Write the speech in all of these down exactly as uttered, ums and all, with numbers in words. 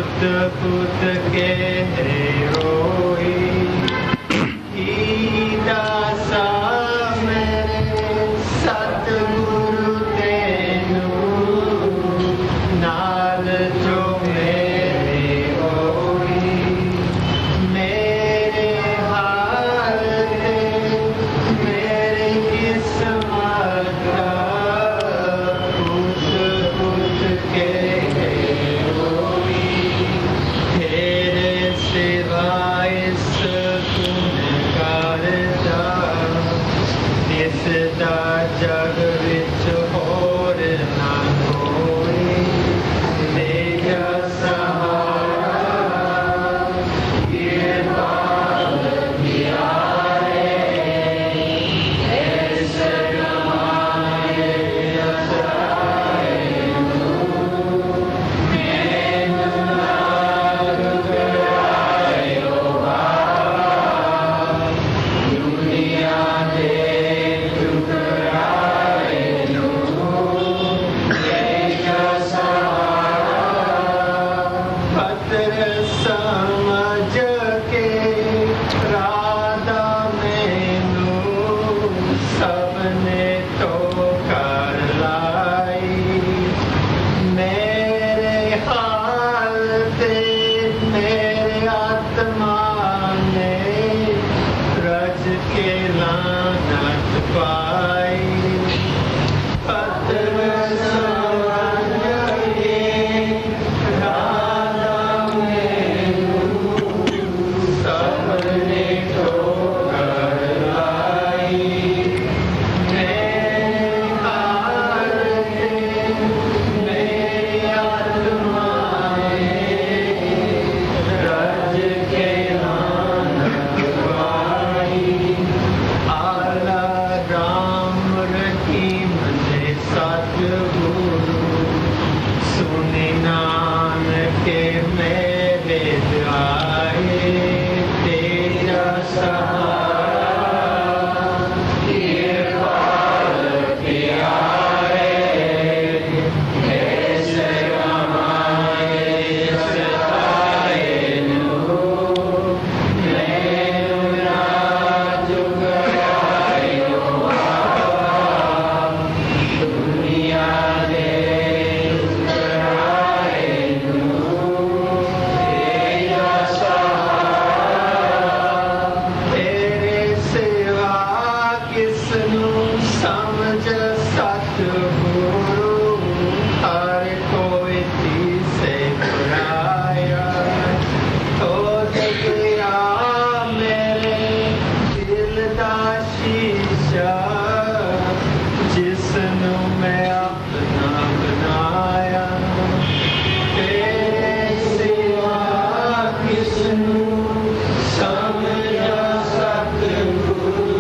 पुत पुत के रोई दासा मेरे सतगुरु तेनू नाल जो मेरे होई मेरे हाल ते मेरे किस्मत दा पुत पुत के रोई तेरे सिवाय इसदा जग विच होर ना कोई तेरा सहारा ये बाल किया है ऐसे गमाए असराए मैनू नाल कराए ओ बाबा दुनिया दे समझ के राधा मैनू सबने तो कर लाई मेरे हाल ते मेरे आत्मा ने रज के लानत पाई पत्र सुनी नानक के मेरे आए तेरा सहारा ये बाल किया है ऐसे गमाए सताए नू मैनू नाल कराए ओ बाबा दुनिया दे समझ सतगुरु हर कोई से बुराया तो गया मेरे दिल दा शीशा जिसनू मैं अपना बनाया तेरे सिवा किसनू समझ सतगुरु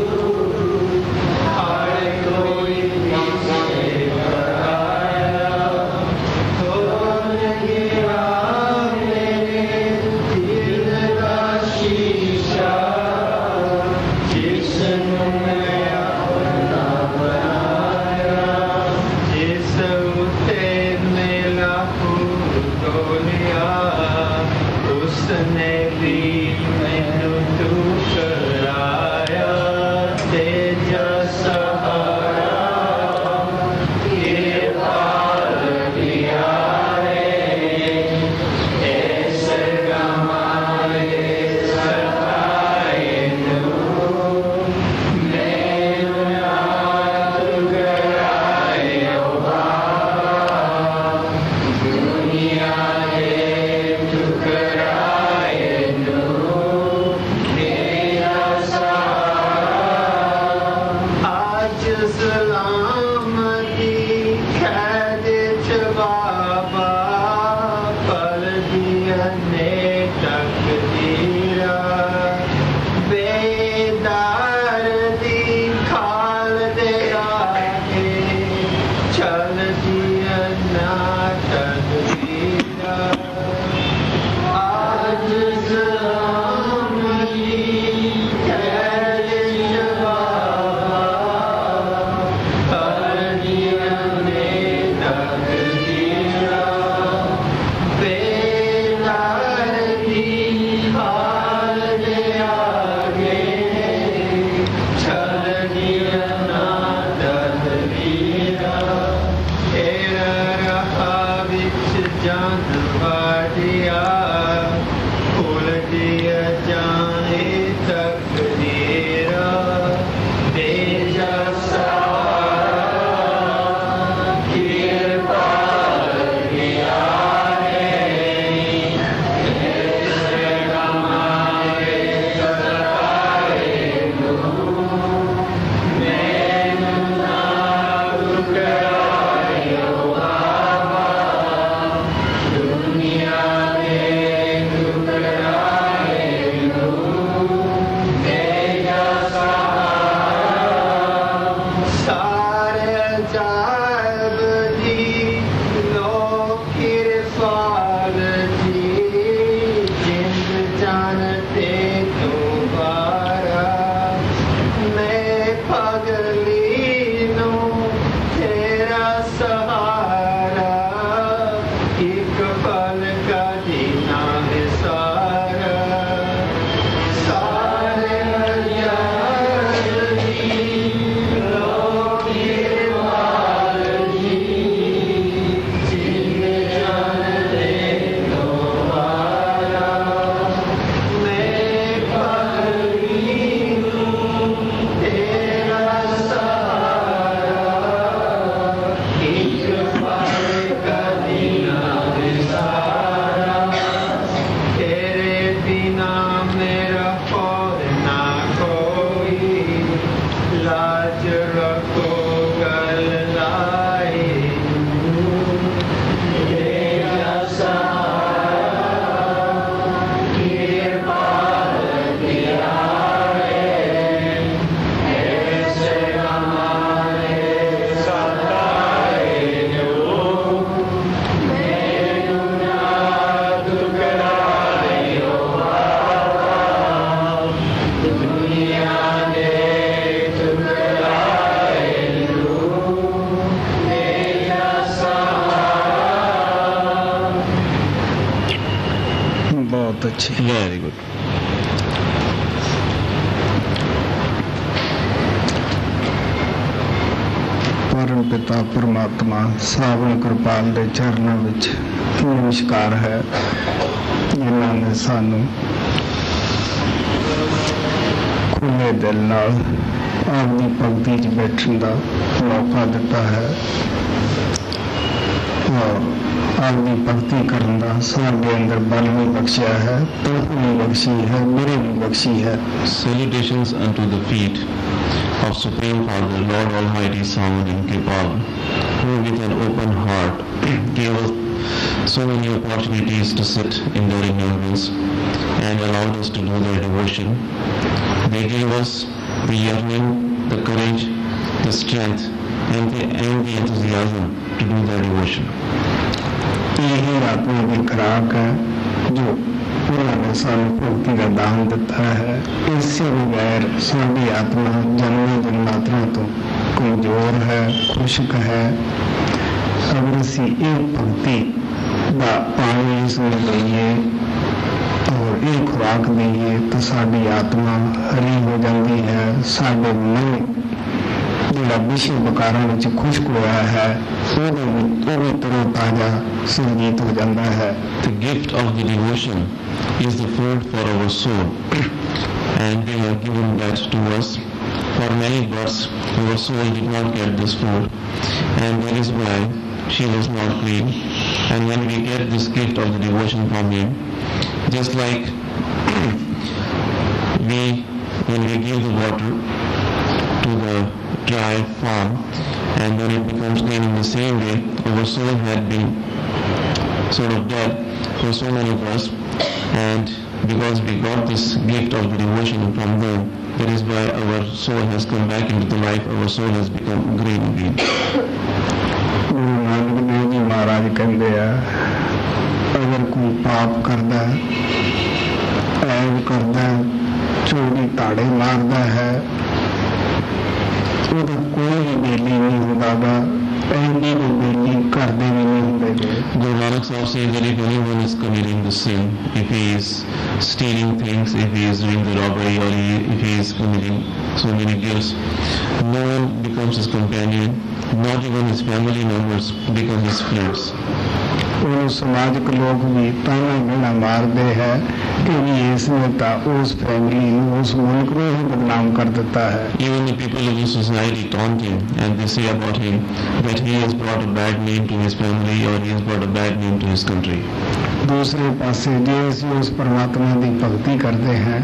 उसने भी मैनू तू कराया तेजा सहारा ये बाल किया है ऐसे गमाए सताए नू मैनू नाल कराए ओ बाबा दुनिया सलामती कैद च बाबा पल दिया ने तकदीरा बेदार दी खाल दे आगे चल दिया ना तकदीरा आज सलामती कैद च बाबा बेदार दिया भूल दिया जाने तकदीरा दे जैसा कृपा किया है ऐसे हमारे सताए मैनू ना ठुकरायो बाबा दुनिया में ठुकराए लो मेरा सहारा सारे जाब दी लो किरपाल दी जिंद जानते दोबारा मैं पगली नू तेरा सहारा एक पल का दीना है सारा सारे याद दी लो किरपाल दी जिंद जानते दोबारा मैं पगली नू तेरा सहारा एक पल का दीना है सारा तेरे बिना मेरा और ना कोई लाज रखो गल लाए तेरा सहारा कृपाल किया है ऐसे हमारे सताए लोग मैनू ना ठुकरायो बाबा दुनिया ने ठुकराए लोग मेरा सहारा बहुत अच्छी, वेरी गुड। परम पिता परमात्मा सावन कृपाल ਦੇ ਚਰਨਾਂ ਵਿੱਚ ਨਮਸਕਾਰ ਹੈ ਜਿਨ੍ਹਾਂ ਨੇ ਸਾਨੂੰ ਖੁੱਲੇ ਦਿਲ ਨਾਲ ਆਪਣੀ ਭਗਤੀ 'ਚ ਬੈਠਣ ਦਾ ਮੌਕਾ ਦਿੱਤਾ ਹੈ ਔਰ ਆਪਣੀ ਭਗਤੀ ਕਰਨ ਦਾ ਸਾਡੇ ਅੰਦਰ ਬਲ ਵੀ ਬਖਸ਼ਿਆ ਹੈ, ਤਪ ਵੀ ਬਖਸ਼ੀ ਹੈ, ਮੇਰੇ ਵੀ ਬਖਸ਼ੀ ਹੈ। Salutations unto the feet of Supreme Father, Lord Almighty Saman in Kripal, who with an open heart gave us so many opportunities to sit in their remembrance and allowed us to do their devotion. They gave us the yearning, the courage, the strength, and the, and the enthusiasm to do their devotion. यही आत्मा की खुराक है जो उन्होंने सानू भक्ति का दान दिता है। इससे बगैर साडी आत्मा जन्म जन्मांतरों तो कमजोर है, खुशक है। अगर असी एक भक्ति का पानी इसमें दईए और एक खुराक दईए तो साडी आत्मा हरी हो जाती है। साडे मन ਜਿਹੜਾ ਵਿਸ਼ੇ ਵਿਕਾਰਾਂ ਵਿੱਚ ਖੁਸ਼ਕ ਹੋਇਆ ਹੈ ਉਹਦੇ ਵਿੱਚ ਉਹ ਵੀ ਤਰੋ ਤਾਜ਼ਾ ਸੰਗੀਤ ਹੋ ਜਾਂਦਾ ਹੈ। The gift of the devotion is the food for our soul, and they have given that to us. For many births, our soul did not get this food, and that is why she was not clean. And when we get this gift of the devotion from Him, just like we, when we give the water to the dry farm, and then it becomes clean in the same way, our soul had been sort of dead for so many births, and because we got this gift of the devotion from them, that is why our soul has come back into the life, our soul has become green again. Guru Nanak Dev Ji Maharaj कहते हैं अगर कोई पाप करता है, ऐब करता है, चोरी ताड़े मारता है, ਉਹਦਾ ਕੋਈ ਵੀ ਬੇਲੀ ਨਹੀਂ ਹੁੰਦਾ ਗਾ, ਐਨੀ ਕੋਈ ਬੇਲੀ ਕਰਦੇ ਵੀ ਨਹੀਂ ਹੁੰਦੇ ਗੇ। Guru Nanak Sahib says that if anyone is committing the sin, if he is stealing things, if he is doing the robbery, or he, if he is committing so many gifts, no one becomes his companion, not even his family members become his friends. ਉਹਨੂੰ ਸਮਾਜਿਕ ਲੋਕ ਵੀ ਤਾਣਾ ਮਿਹਣਾ ਮਾਰਦੇ ਹੈ ਕਿ ਵੀ ਇਸ ਨੇ ਤਾਂ ਉਸ ਫੈਮਿਲੀ ਨੂੰ ਉਸ ਮੁਲਕ ਨੂੰ ਹੀ ਬਦਨਾਮ ਕਰ ਦਿੱਤਾ ਹੈ। Even the people of the society taunt him and they say about him that he has brought a bad name to his family or he has brought a bad name to his country. ਦੂਸਰੇ ਪਾਸੇ ਜੇ ਅਸੀਂ ਉਸ ਪਰਮਾਤਮਾ ਦੀ ਭਗਤੀ ਕਰਦੇ ਹਾਂ,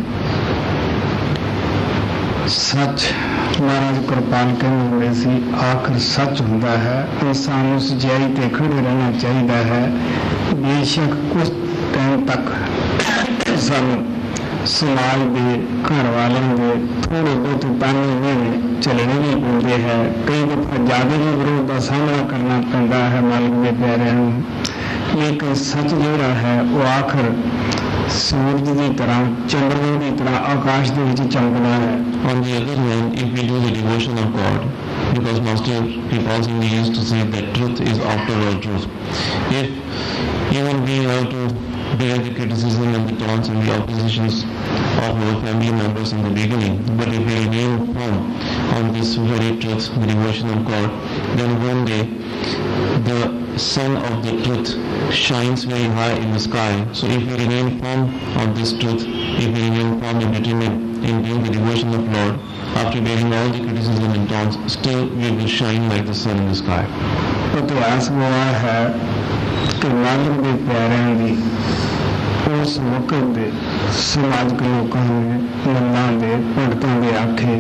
ਸੱਚ ਮਹਾਰਾਜ ਕਿਰਪਾਲ ਕਹਿੰਦੇ ਹੁੰਦੇ ਸੀ ਆਖਰ ਸੱਚ ਹੁੰਦਾ ਹੈ। ਇਨਸਾਨ ਨੂੰ ਸੱਚਾਈ ਤੇ ਖੜੇ ਰਹਿਣਾ ਚਾਹੀਦਾ ਹੈ। ਬੇਸ਼ੱਕ ਕੁਝ ਟਾਈਮ ਤੱਕ ਸਾਨੂੰ ਸਮਾਜ ਦੇ ਘਰ ਵਾਲਿਆਂ ਦੇ ਥੋੜ੍ਹੇ ਬਹੁਤ ਤਾਨੇ ਵੀ ਚੱਲਣੇ ਵੀ ਪੈਂਦੇ ਹੈ, ਕਈ ਦਫਾ ਜ਼ਿਆਦਾ ਵੀ ਵਿਰੋਧ ਦਾ ਸਾਹਮਣਾ ਕਰਨਾ ਪੈਂਦਾ ਹੈ ਮਾਲਕ ਦੇ ਪਿਆਰਿਆਂ ਨੂੰ, ਲੇਕਿਨ ਸੱਚ ਜਿਹੜਾ ਹੈ ਉਹ ਆਖਰ ਸੂਰਜ ਦੀ ਤਰ੍ਹਾਂ ਚੰਦਰਮਾ ਦੀ ਤਰ੍ਹਾਂ ਆਕਾਸ਼ ਦੇ ਵਿੱਚ ਚਮਕਦਾ ਹੈ। On the other hand, if we do the devotion of God, because Master Kripal Singh used to say that truth is after all truth. If even we have to bear the criticism and the taunts and the oppositions of our family members in the beginning, but if we remain firm on this very truth, the devotion of God, then one day the sun of the truth shines very high in the sky. So if we remain firm on this truth, if we remain firm and determined in doing the devotion of Lord, after bearing all the criticism and taunts, still we will shine like the sun in the sky. ਇਤਿਹਾਸ ਗਵਾਹ ਹੈ ਕਿ ਮਾਲਕ ਦੇ ਪਿਆਰਿਆਂ ਦੀ ਉਸ ਵਕਤ ਦੇ ਸਮਾਜਿਕ ਲੋਕਾਂ ਨੇ ਮੱਲਾਂ ਦੇ ਪੰਡਤਾਂ ਦੇ ਆਖੇ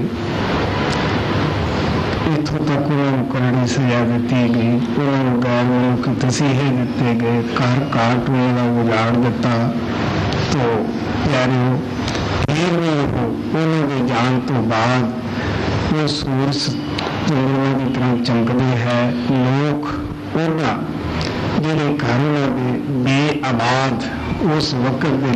ਇੱਥੋਂ ਤੱਕ ਉਹਨਾਂ ਨੂੰ ਕਰੜੀ ਸਜ਼ਾ ਦਿੱਤੀ ਗਈ, ਉਹਨਾਂ ਨੂੰ ਗੈਰ ਮੁਲਕੀ ਤਸੀਹੇ ਦਿੱਤੇ ਗਏ, ਘਰ ਕਾਟ ਉਹਨਾਂ ਦਾ ਉਜਾੜ ਦਿੱਤਾ। ਤੋ ਪਿਆਰਿਓ ਫਿਰ ਵੀ ਉਹ ਉਹਨਾਂ ਦੇ ਜਾਣ ਤੋਂ ਬਾਅਦ ਉਹ ਸੂਰਜ ਚੰਦਰਮਾ ਦੀ ਤਰ੍ਹਾਂ ਚਮਕਦੇ ਹੈ। ਲੋਕ ਉਹਨਾਂ ਜਿਹੜੇ ਘਰ ਉਹਨਾਂ ਦੇ ਬੇਆਬਾਦ ਉਸ ਵਕਤ ਦੇ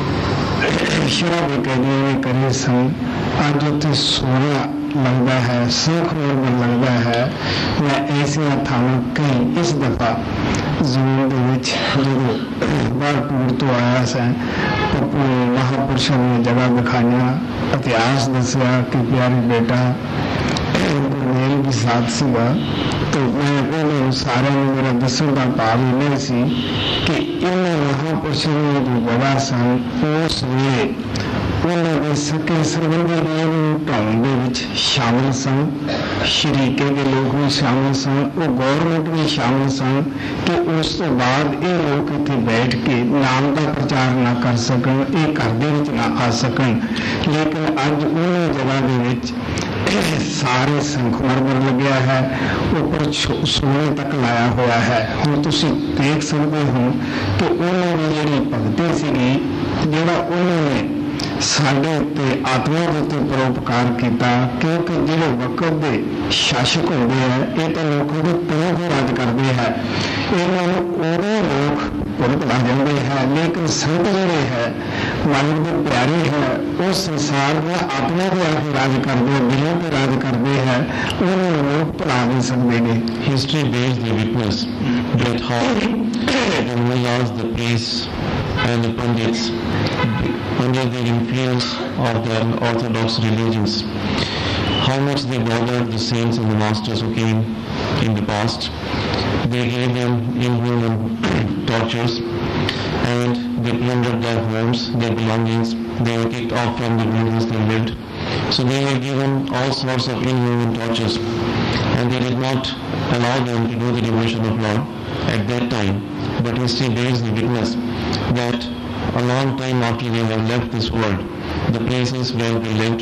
ਸ਼ਰਾਬ ਕੈਦੀਆਂ ਨੇ ਕਰੇ ਸਨ, ਅੱਜ ਉੱਥੇ ਸੋਹਣਾ ਲੱਗਦਾ ਹੈ, ਸੁੱਖ ਨਾਲ ਲੱਗਦਾ ਹੈ। ਮੈਂ ਐਸੀਆਂ ਥਾਵਾਂ ਕਈ ਇਸ ਦਫਾ ਜ਼ਮੀਨ ਦੇ ਵਿੱਚ ਜਦੋਂ ਬਾਹਰ ਟੂਰ ਤੋਂ ਆਇਆ ਸਾਂ, ਆਪਣੇ ਮਹਾਂਪੁਰਸ਼ਾਂ ਨੇ ਜਗ੍ਹਾ ਦਿਖਾਈਆਂ, ਇਤਿਹਾਸ ਦੱਸਿਆ ਕਿ ਪਿਆਰੇ ਬੇਟਾ ਮੇਲ ਵੀ ਸਾਥ ਸੀਗਾ। तो मैं उन्होंने सारे मेरा दसन का भाव नहीं सी कि इन्होंने महापुरुषों ने जो जगह सन उस वे उन्होंने सके संबंधी ढाउन के विच शामिल सन, शरीके के लोग भी शामिल सन, वो गौरमेंट भी शामिल सन कि उस तो बाद ये लोग इतने बैठ के नाम का प्रचार ना कर सकन, ये घर दे विच ना आ सकन। लेकिन अज उन्होंने जगह के विच सारे संखमरमर लग्या है, ऊपर सोने तक लाया हुआ है। हम तुसी देख सकते हो कि उन्होंने जी भगती सी जोड़ा उन्होंने साढ़े उत्ते आत्मा के उत्ते परोपकार किया, क्योंकि जो वक्त के शासक होंगे है ये तो लोगों के तौर पर राज करते हैं, इन्होंने उदों लोग भुगत ला जाते हैं। लेकिन संत जोड़े है मालिक के प्यारे हैं, उस संसार में आत्मा के आके राज करते हैं, दिलों पर राज करते हैं, उन्होंने लोग भुला नहीं सकते हैं। History bears the witness that how the mullahs, the priests and the pandits, under the influence of their orthodox religions, how much they bothered the saints and the masters who came in the past. They gave them inhuman tortures and they plundered their homes, their belongings. They were kicked off from the buildings they lived. So they were given all sorts of inhuman tortures, and they did not allow them to do the devotion of Lord at that time. But history bears the witness that a long time after they have left this world, the places where they lived,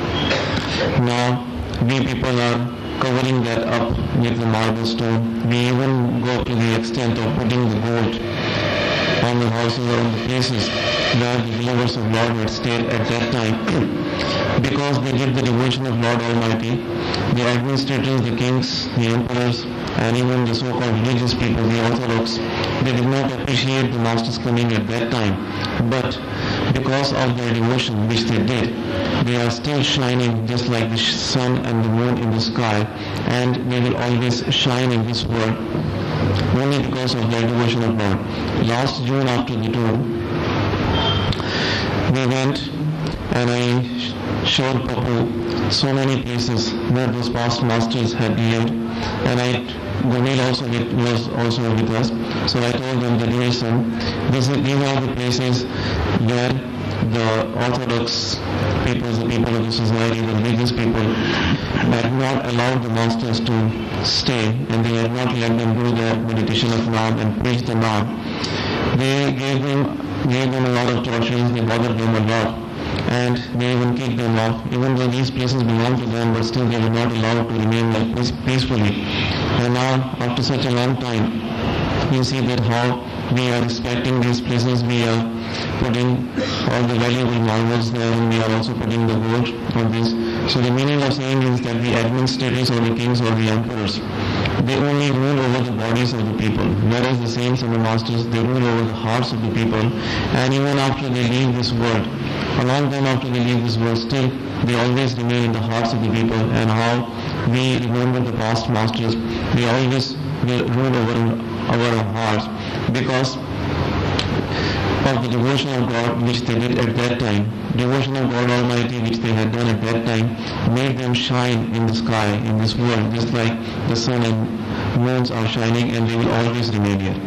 now we people are covering that up with the marble stone. We even go to the extent of putting the gold on the houses or on the places where the believers of Lord had stayed at that time. Because they did the devotion of Lord Almighty, the administrators, the kings, the emperors, and even the so-called religious people, the Orthodox, they did not appreciate the Master's coming at that time. But because of their devotion which they did, they are still shining just like the sun and the moon in the sky, and they will always shine in this world only because of their devotion of Lord. Last June after the tour, we went and I Shor Papu, so many places where those past masters had lived, and I, Gunil also with, was also with us. So I told them that listen, this is, these are the places where the Orthodox people, the people of the society, the religious people, had not allowed the masters to stay, and they had not let them do their meditation of Naam and preach the Naam. They gave them, gave them a lot of tortures, they bothered them a lot, and they even kicked them off, even though these places belonged to them, but still they were not allowed to remain like this peacefully. And now, after such a long time, you see that how we are respecting these places, we are putting all the valuable marvels there, and we are also putting the gold on this. So the meaning of saying is that the administrators or the kings or the emperors, they only rule over the bodies of the people, whereas the saints and the masters, they rule over the hearts of the people. And even after they leave this world, a long time after they leave this world, still they always remain in the hearts of the people. And how we remember the past masters, they always will rule over our hearts because of the devotion of God which they did at that time. Devotion of God Almighty which they had done at that time made them shine in the sky, in this world, just like the sun and moons are shining, and they will always remain here.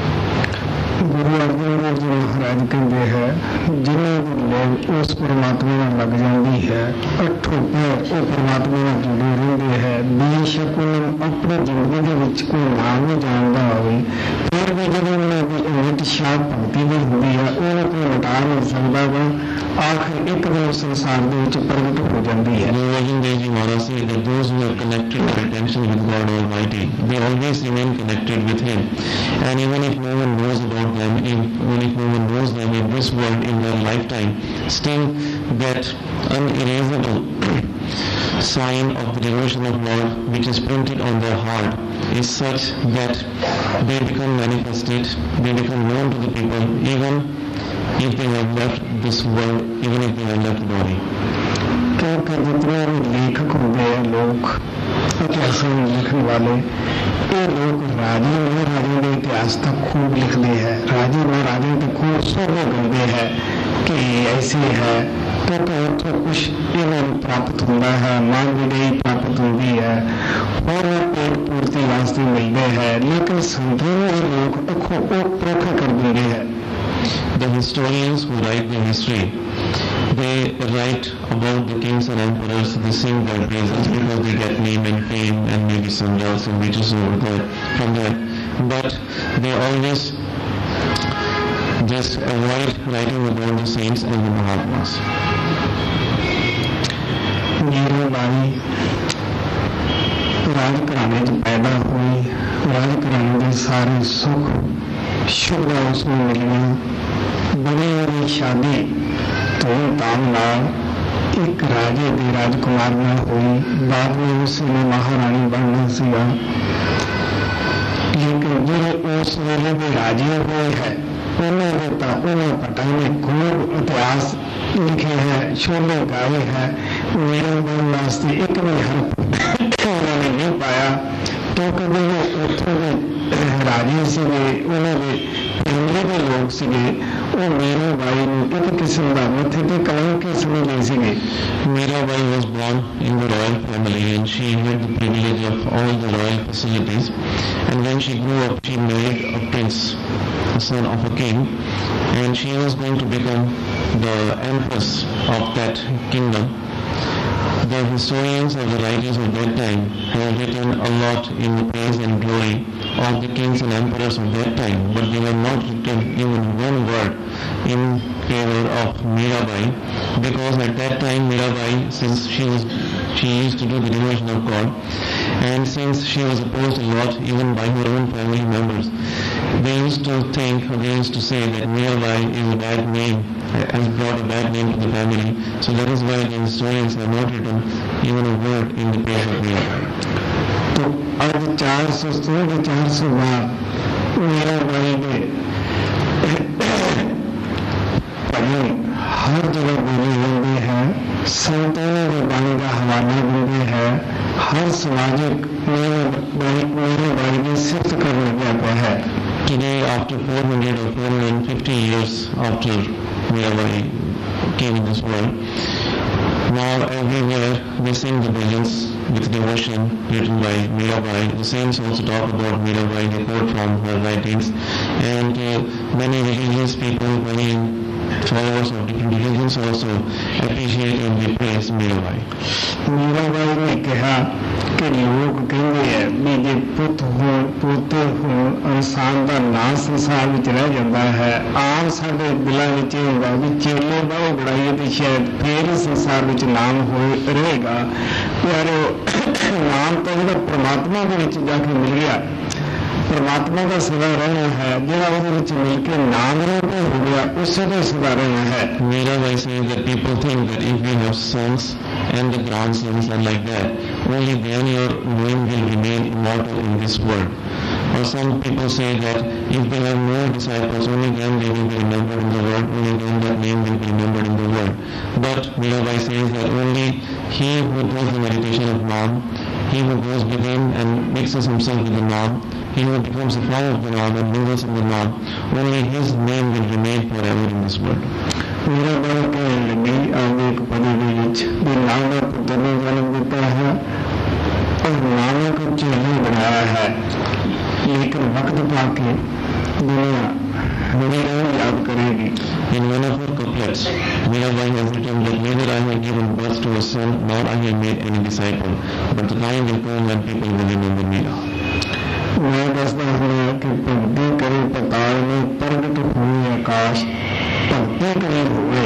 गुरु अर्जुन देव जी महाराज कहते हैं जिन्हें लोग उस परमात्मा में लग जाती है अठों पैर वो परमात्मा में जुड़े रहते हैं बेशक उन्हें अपनी जिंदगी के विच कोई नाम नहीं जानता होवे फिर भी जब उन्हें अमिट शाह भक्ति भी होती है उन्हें कोई मिटा नहीं सकता वा आखिर एक दिन संसार के विच प्रगट हो जाती है. Guru Arjan Dev Ji Maharaj said that those who have connected their attention with God Almighty, they always remain connected with Him, and even if no one knows about them, even if no one knows them in this world in their lifetime, still that unerasable sign of the devotion of Lord which is printed on their heart is such that they become manifested, they become known to the people, even if they have left this world, even if they have left the body. क्योंकि जितने भी लेखक होते हैं लोग इतिहास में लिखने वाले ये लोग राजे महाराजे के इतिहास तक खूब लिखते हैं. राजे महाराजे तो खूब सोने करते हैं कि ऐसे है तो तो कुछ इन्हें प्राप्त होता है, मान विजयी प्राप्त होती है और पेट पूर्ति वास्ते मिलते हैं, लेकिन संतों में लोग प्रोखा कर देते हैं. The historians who write the history, they write about the kings and emperors, they sing their praises because they get name and fame and maybe some wealth and riches over there from that. But they always just avoid writing about the saints and the Mahatmas. Mirabai राजघराने च पैदा हुई, राजघराने के सारे सुख सुविधा उसमें मिलियां, बड़ी बड़ी शादी धूमधाम नाल एक राजे के राजकुमार नाल हुई. बाद में उसने महारानी बनना सीगा, लेकिन जो उस वेले के राजे हुए हैं उन्होंने उन्हें पता नहीं खूब इतिहास लिखे हैं, शोले गाए हैं, मेरे मन वास्ते एक भी हर्फ उन्होंने नहीं पाया क्योंकि वो उत्थों के राजे से उन्होंने फैमिली के लोग से वो मीराबाई ने एक किस्म का मथे पे कलंक के समझ ले सके. Mirabai was born in the royal family and she had the privilege of all the royal facilities, and when she grew up she married a prince, a son of a king, and she was going to become the empress of that kingdom. The historians or the writers of that time have written a lot in the praise and glory of the kings and emperors of that time, but they have not written even one word in favor of Mirabai, because at that time Mirabai, since she was she used to do the devotion of God, and since she was opposed a lot even by her own family members, they used to think, or they used to say that Mirabai is a bad name, has brought a bad name to the family. So that is why the historians have not written even a word in the praise of Mirabai. तो अब चार सौ सोलह चार सौ बार मीराबाई के भजन हर जगह बोले जाते हैं, संतानों के बाणी का हवाला देते हैं, हर सामाजिक मीराबाई ने सिद्ध करने जाता है. Today, after four hundred or four hundred fifty years after Mirabai came in this world, Now everywhere we sing the bhajans with devotion written by Mirabai. The saints also talk about Mirabai, they quote from her writings, and uh, many religious people, many followers of different religions also appreciate and we praise Mirabai. Mirabai ने कहा कि लोग कहते हैं भी जे पुत हो पोते हो इंसान का नाम संसार में रह जाता है आम साढ़े दिलों में होगा भी चेले बहु बढ़ाइए तो शायद फिर संसार में नाम हो रहेगा प्यारे नाम तो जो परमात्मा के विच जाके मिल गया परमात्मा का सदा रहना है जो मिलकर नाम रूप हो गया उससे तो सदा रहना है. Mirabai says that people think that if we have sons and the grandsons and like that, only then your name will remain immortal in this world. Or some people say that if they have more disciples, only then they will be remembered in the world, only then that name will be remembered in the world. But Mirabai says that only he who does the meditation of Naam, he who goes within and mixes himself with the Naam, he who becomes a form of the Naam and mingles in the Naam, only his name will remain forever in this world. मेरा बड़ा कहने लगी आगे एक पदी भी नाम का पुत्र ने जन्म देता है और नाम को चेहरा बनाया है लेकिन वक्त पाके दुनिया मेरा याद करेगी. In one of her couplets, Mirabai has written that neither I have given birth to a son nor I have made any disciple, but the time will come when people will remember Mira. मैं दसदा हूँ कि भक्ति करे पताल में प्रगट हुए आकाश भक्ति करे हुए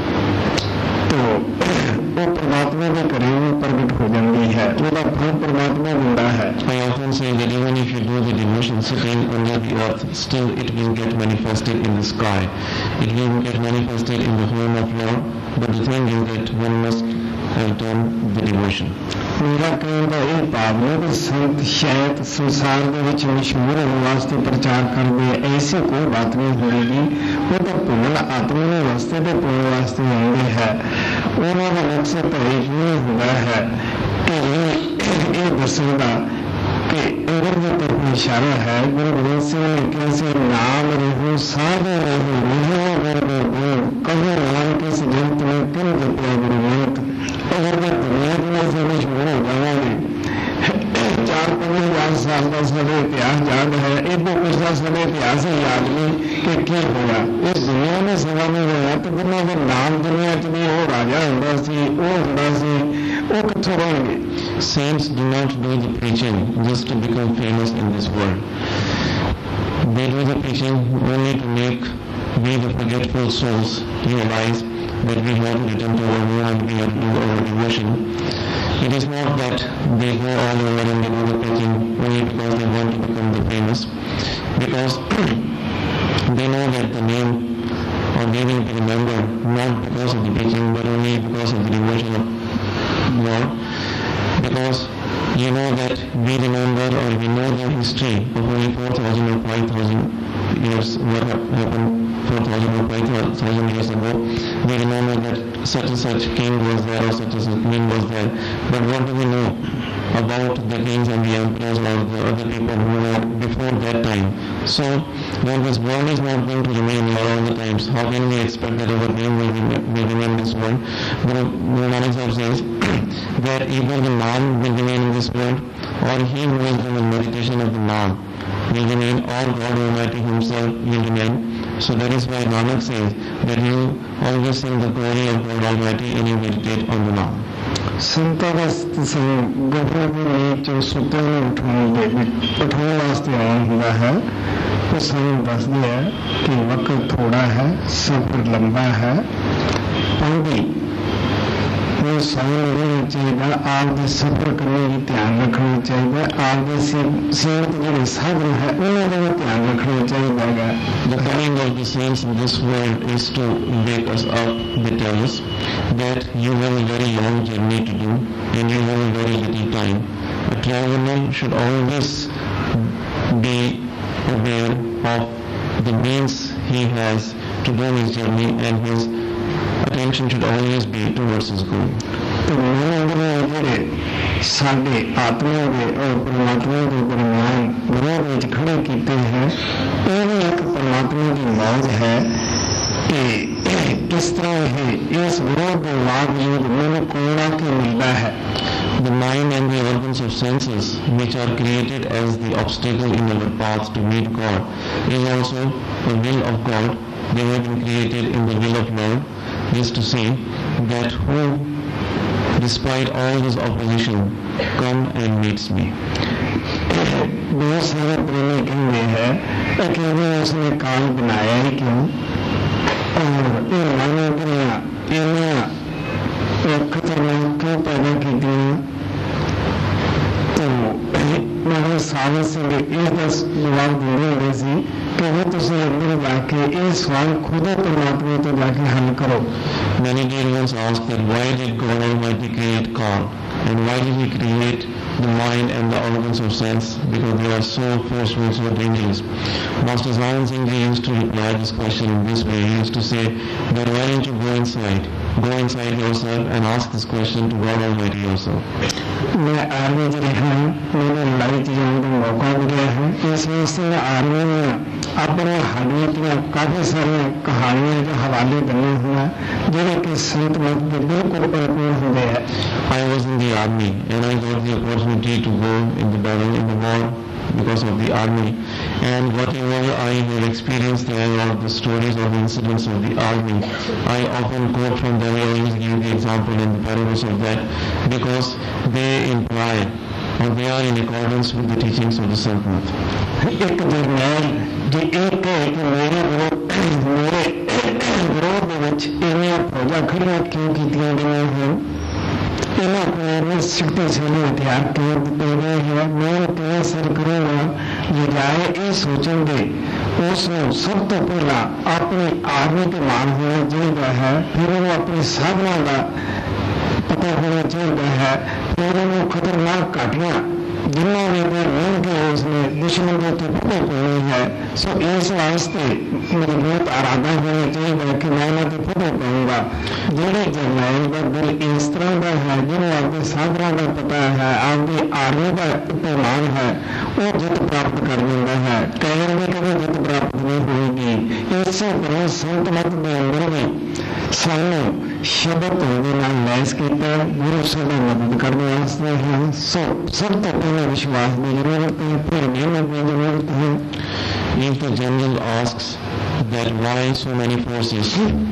तो वो परमात्मा के करे वो प्रगट हो जाती है उसका फल परमात्मा दिंदा है. I often say that even if you do the devotion sitting under the earth, still it will get manifested in the sky. It will get manifested in the home of Lord, but the thing is that one must have done the devotion. मेरा कहने का ये भाव है कि संत शायद संसार के विच मशहूर होने वास्ते प्रचार कर दे ऐसी कोई बात नहीं होगी. वो तो पूर्ण आत्मा ने वास्ते तो पूर्ण वास्ते होंगे है उन्होंने मकसद तो एक नहीं हुआ है कि ये दसेगा कि अगर जो तरफ इशारा है गुरु गोविंद सिंह ने कैसे नाम रहो साधु रहो रहो कहो नाम के सिद्धांत में किन जपया गुरु गोविंद अगर वो दुनिया में से मशहूर हो जाएंगे चार पाँच हजार साल का साढ़े इतिहास याद है एक दो पिछला साढ़े इतिहास ही याद नहीं कि क्या होगा इस दुनिया में सवा में होया तो दुनिया के नाम दुनिया च भी वो राजा होता सी वो होता सी वो कितों रहेंगे. Saints do not do the preaching just to become famous in this world. They do the preaching only to make we the forgetful souls realize that we have to return to our home and we have to do our devotion. It is not that they go all over and they do the preaching only because they want to become the famous, because they know that the name or they will be remembered not because of the preaching but only because of the devotion of Lord. Because you know that we remember or we know the history of only four thousand or five thousand years, what happened four thousand or five thousand years ago. We remember that such and such king was there or such and such queen was there. But what do we know about the kings and the emperors or the other people who were before that time? So when this world is not going to remain here all the times, how can we expect that our name will remain in this world? Guru Nanak Sahib says that either the Naam will remain in this world or he who is doing the meditation of the Naam will remain, or God Almighty himself will remain. So that is why Nanak says that you always sing the glory of God Almighty and you meditate on the Naam. संतों का गहरे में जो सुते में उठाने उठाने वास्ते आया हुआ है वो सामने दस दिया कि वक्त थोड़ा है सफर लंबा है पानी वो सामने रहना चाहिए आपके सफर करने की ध्यान रखना चाहिए आपके सीमित जो साधन है उन्हें भी ध्यान रखना चाहिए. The coming of the saints in this world is to wake us up. They tell us that you have a very long journey to do and you have a very little time. A traveler should always be aware of the means he has to do his journey and his attention should always be towards his goal. तो मेरे साढ़े आत्मा के और परमात्मा के दरमियान गुरु में खड़े किते हैं वो भी एक परमात्मा की मौज है कि किस तरह ਇਹ ਇਸ ਵਿਰੋਧ ਦੇ ਬਾਵਜੂਦ ਮੈਨੂੰ ਕੋਣਾ ਕੇ ਮਿਲਦਾ ਹੈ। The mind and the organs of senses, which are created as the obstacle in our path to meet God, is also the will of God. They have been created in the will of Lord. This to say that who, despite all this opposition, come and meets me. बहुत सारे प्रेमी कहते हैं कि उसने काल बनाया ही क्यों और ये मानव दुनिया इन्हें खतरनाक क्यों पैदा की थी। तो मैं साल से इस जवाब देने सी कि वो तुम अंदर जाके ये सवाल खुद परमात्मा तो जाके हल करो। Many dear ones ask that why did God Almighty create Kaal, and why did He create the mind and the organs of sense, because they are so forceful, so dangerous. Master Zaran Singh Ji used to reply this question in this way. He used to say that why don't you go inside, go inside yourself and ask this question to God Almighty yourself. मैं army में रहा हूँ, मैंने लड़ाई जाने का मौका मिला है। इस वजह से आर्मी में अपने हालात में काफ़ी सारी कहानियाँ जो हवाले बने हुए हैं जो कि संत मत के बिल्कुल परिपूर्ण हो गए हैं। I was in the army and I got the opportunity to go in the battle in the war because of the army, and whatever I have experienced there or the stories or the incidents of the army, I often quote from them. I always give the example and the parables of that because they imply or they are in accordance with the teachings of the Sant Mat. एक जर्नैल जो एक है कि मेरे मेरे विरोध ਵਿੱਚ ਇਹਨਾਂ ਫੌਜਾਂ ਖੜੀਆਂ ਕਿਉਂ ਕੀਤੀਆਂ ਗਈਆਂ ਹਨ। ਇਹਨਾਂ ਕੋਲ शक्तिशाली हथियार क्यों दिए गए हैं। मैं ਕਿਵੇਂ ਸਰ ਕਰੂੰਗਾ ਬਜਾਏ ਇਹ ਸੋਚਣਗੇ ਉਸ ਨੂੰ ਸਭ ਤੋਂ ਪਹਿਲਾਂ ਆਪਣੀ ਆਰਮੀ ਤੇ ਮਾਣ ਹੋਣਾ ਚਾਹੀਦਾ ਹੈ, ਫਿਰ ਉਹਨੂੰ ਆਪਣੀ ਸਾਧਨਾ ਦਾ पता होना चाहिए है, फिर उन्हें खतरनाक घाटियां जिन्होंने भी मिल के उसने दुश्मन के पता करनी है। सो इस वास्ते मेरी बहुत आराधना होनी चाहिए कि मैं उन्हें पता पाऊंगा जोड़े जर्नैल का दिल इस तरह का है जिन्हें आपके साधना का पता है, आपकी आर्मी का पैमान है, वो जित प्राप्त कर देता है। कहेंगे कभी जित प्राप्त नहीं होगी। इसी तरह संत मत के अंदर भी सानू शब्द होने नाल लैस किया गुरु साडी मदद करने वास्ते हैं। सो सब तो पहले विश्वास की जरूरत है, फिर मेहनत की जरूरत है। If the general asks that why so many forces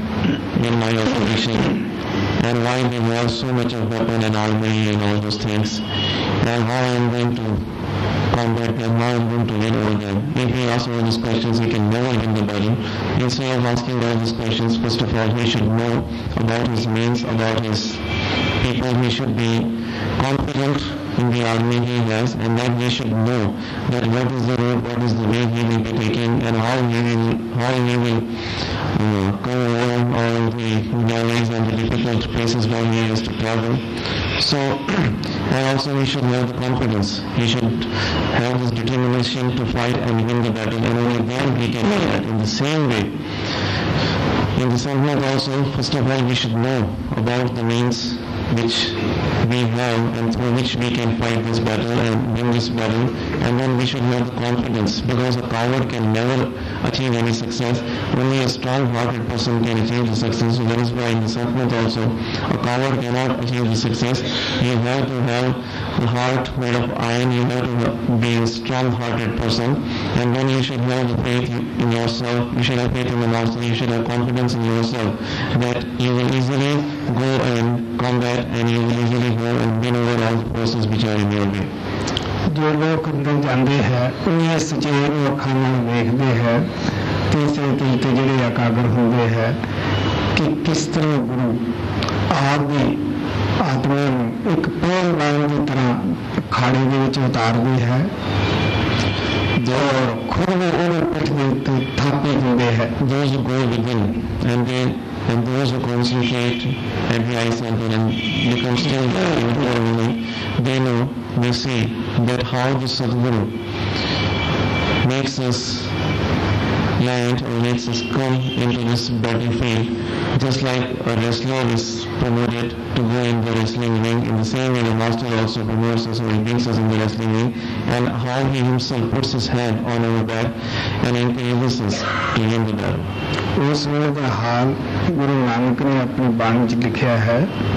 in my opposition and why they have so much of weapon and army and all those things and how I am going to combat them, how I am going to win over them. If he asks all these questions, he can never win the battle. Instead of asking all these questions, first of all, he should know about his means, about his people. He should be confident in the army he has, and then he should know that what is the road, what is the way he will be taking, and how he will, how he will uh, go over all the valleys and the difficult places where he has to travel. So, and also he should have the confidence. He should have this determination to fight and win the battle, and only then he can do that. In the same way, in the same way also, first of all, we should know about the means which we have and through which we can fight this battle and win this battle, and then we should have the confidence, because a coward can never achieve any success. Only a strong-hearted person can achieve the success. So that is why in the Sant Mat also, a coward cannot achieve the success. You have to have a heart made of iron. You have to be a strong-hearted person, and then you should have the faith in yourself. You should have faith in the Master. You should have confidence in yourself that you will easily go and combat, and you will easily go and win over all the forces which are in your way. जो लोग अंदर जाते हैं उन्हें सचेत अखां नाल देखते हैं तीसरे तरीके ਜਿਹੜੇ एकाग्र होंगे हैं कि किस तरह गुरु आपकी आत्मा ਨੂੰ एक ਪਹਿਲਵਾਨ ਦੀ ਤਰ੍ਹਾਂ ਖਾੜੇ ਦੇ ਵਿੱਚ ਉਤਾਰਦੇ ਹੈ और खुद भी ਉਹਨੂੰ ਪਿੱਠ ਦੇ ਉੱਤੇ ਥਾਪੇ ਦਿੰਦੇ ਹੈ। Those who go within and they and those who concentrate at the eye center and become still internally, they know, they see that how the Sadguru makes us land or makes us come into this battlefield, just like a wrestler is promoted to go in the wrestling ring. In the same way, the Master also promotes us or he brings us in the wrestling ring, and how he himself puts his hand on our back and encourages us to win the battle. ਉਸ ਵੇਲੇ ਦਾ ਹਾਲ ਗੁਰੂ ਨਾਨਕ ਨੇ ਆਪਣੀ ਬਾਣੀ 'ਚ ਲਿਖਿਆ ਹੈ।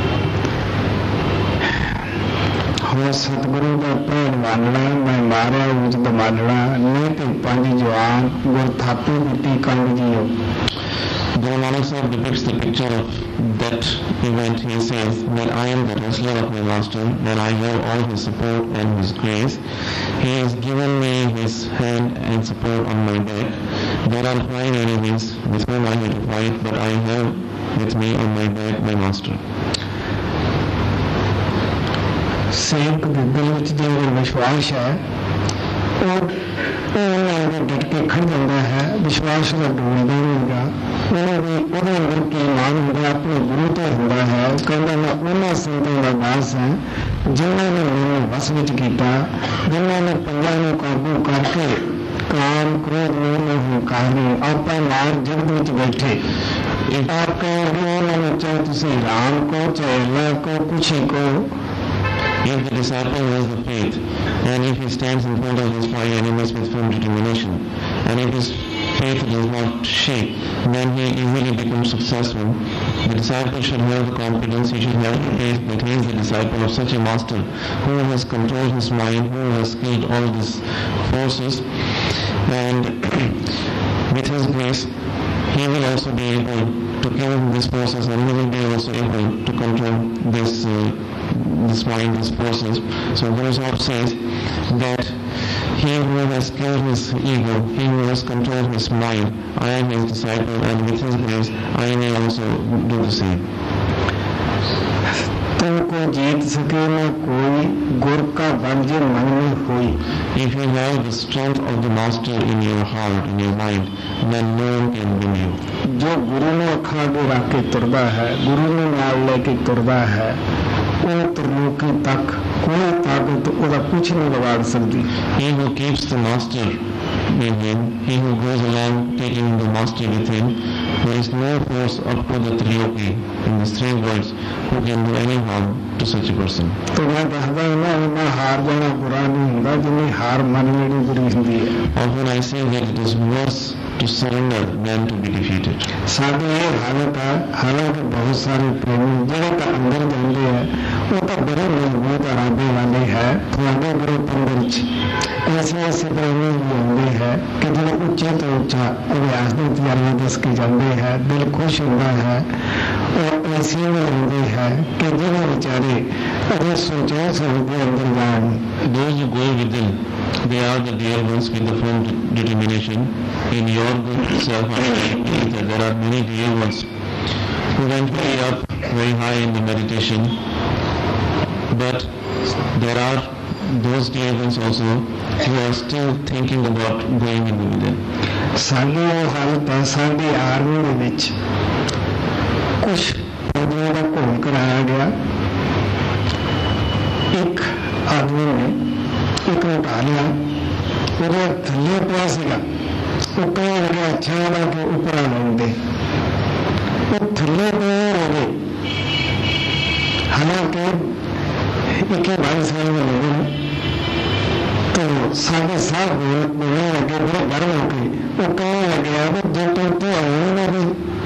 ਹੋ ਸਤਿਗੁਰੂ ਦਾ ਪਹਿਲਵਾਨਣਾ, ਮੈਂ ਮਾਰਿਆ ਉਚ ਦਮਾਲਣਾ, ਨਹੀਂ ਤੇ ਪੰਜ ਜਵਾਨ ਗੁਰ ਥਾਪੇ ਮਿੱਟੀ ਕੰਡ ਜੀਓ। Guru Nanak Sahib depicts the picture of that event. He says that I am the wrestler of my master, that I have all his support and his grace. He has given me his hand and support on my back. There are five enemies with whom I have to fight, but I have with me on my back my master. ਸੇਵਕ ਦੇ ਦਿਲ ਵਿੱਚ ਜਿਹੜਾ ਵਿਸ਼ਵਾਸ ਹੈ ਉਹ ਉਹ ਡਟ ਕੇ ਖੜ ਜਾਂਦਾ ਹੈ। ਵਿਸ਼ਵਾਸ ਦਾ ਡੋਲਦਾ ਹੋਵੇਗਾ, ਉਹਨੇ ਵੀ ਉਹਦੇ ਅੰਦਰ ਕੀ ਮਾਨ ਹੁੰਦਾ, ਆਪਣੇ ਗੁਰੂ ਤੇ ਹੁੰਦਾ ਹੈ। ਕਹਿੰਦਾ ਮੈਂ ਉਹਨਾਂ ਸੰਤਾਂ ਦਾ ਦਾਸ ਹੈ ਜਿਨ੍ਹਾਂ ਨੇ ਮੈਨੂੰ ਵਸ ਵਿੱਚ ਕੀਤਾ, ਜਿਨ੍ਹਾਂ ਨੇ ਪੰਜਾਂ ਨੂੰ ਕਾਬੂ ਕਰਕੇ ਕਾਮ ਕ੍ਰੋਧ ਮੋਹ ਹੰਕਾਰ ਨੂੰ ਆਪਾਂ ਮਾਰ ਜਗਤ ਵਿੱਚ ਬੈਠੇ। ਆਪ ਕਹੋਗੇ ਉਹਨਾਂ ਨੂੰ ਚਾਹੇ ਤੁਸੀਂ ਰਾਮ ਕਹੋ ਚਾਹੇ ਅੱਲਾਹ ਕਹੋ ਕੁਛ ਹੀ ਕਹੋ। If the disciple has the faith, and if he stands in front of his five enemies with firm determination, and if his faith does not shake, then he easily becomes successful. The disciple should have the confidence, he should have the faith that he is the disciple of such a master who has controlled his mind, who has skilled all these forces, and with his grace he will also be able to kill these forces, and he will be also able to control this uh, this mind, these forces. So Guru Sahib says that he who has killed his ego, he who has controlled his mind, I am his disciple, and with his grace I may also do the same. तुमको जीत सके न कोई, गुर का बंजे मन में होई। If you have the strength of the master in your heart, in your mind, then no one can win you. जो गुरु ने अखा आगे रख के तुरदा है, गुरु ने नाल लेके तुरदा है, वो त्रिलोकी तक कोई ताकत उसका कुछ नहीं बिगाड़ सकती। He who keeps the master with him, he who goes along taking the master with him, there is no force up to the Triloki in the three worlds who can do any harm to such a person. तो मैं कहता हूँ ना इन्हें हार जाना बुरा नहीं होता, जिन्हें हार मान लेनी बुरी होती है। Often I say that it is worse to surrender than to be defeated. साथ ये हालत है, हालांकि बहुत सारे प्रेमी जगह का अंदर जाते हैं, वो तो बड़े मजबूत आराधे वाले हैं, थोड़े बड़े पंडित ऐसे ऐसे प्रेमी भी होते हैं कि जो ऊंचे तो ऊंचा अभ्यास में तैयारियां दस के जाते हैं, दिल खुश होता है, और ऐसे में होते हैं कि जिन्हें बेचारे अगर सोचो समझते अंदर जान। Those who go within, they are the dear ones with the firm determination. In your good self, I believe that there are many dear ones who went way up, very high in the meditation, but there are those dear ones also who are still thinking about going in the within. Sari हालत है, sari army ਦੇ ਵਿੱਚ कुछ पौधों का घोल कराया गया। एक आदमी ने एक उठा लिया, वो थल्ले पिया सीगा, वो कहने लगा अच्छा लगा कि ऊपर आ लेंगे, वो थल्ले पे हो गए। हालांकि एक बाईस साल में लोग तो साढ़े सात बोलने लगे, बड़े गर्व हो गए। वो कहने लगे अब दो टोटे आए लगे,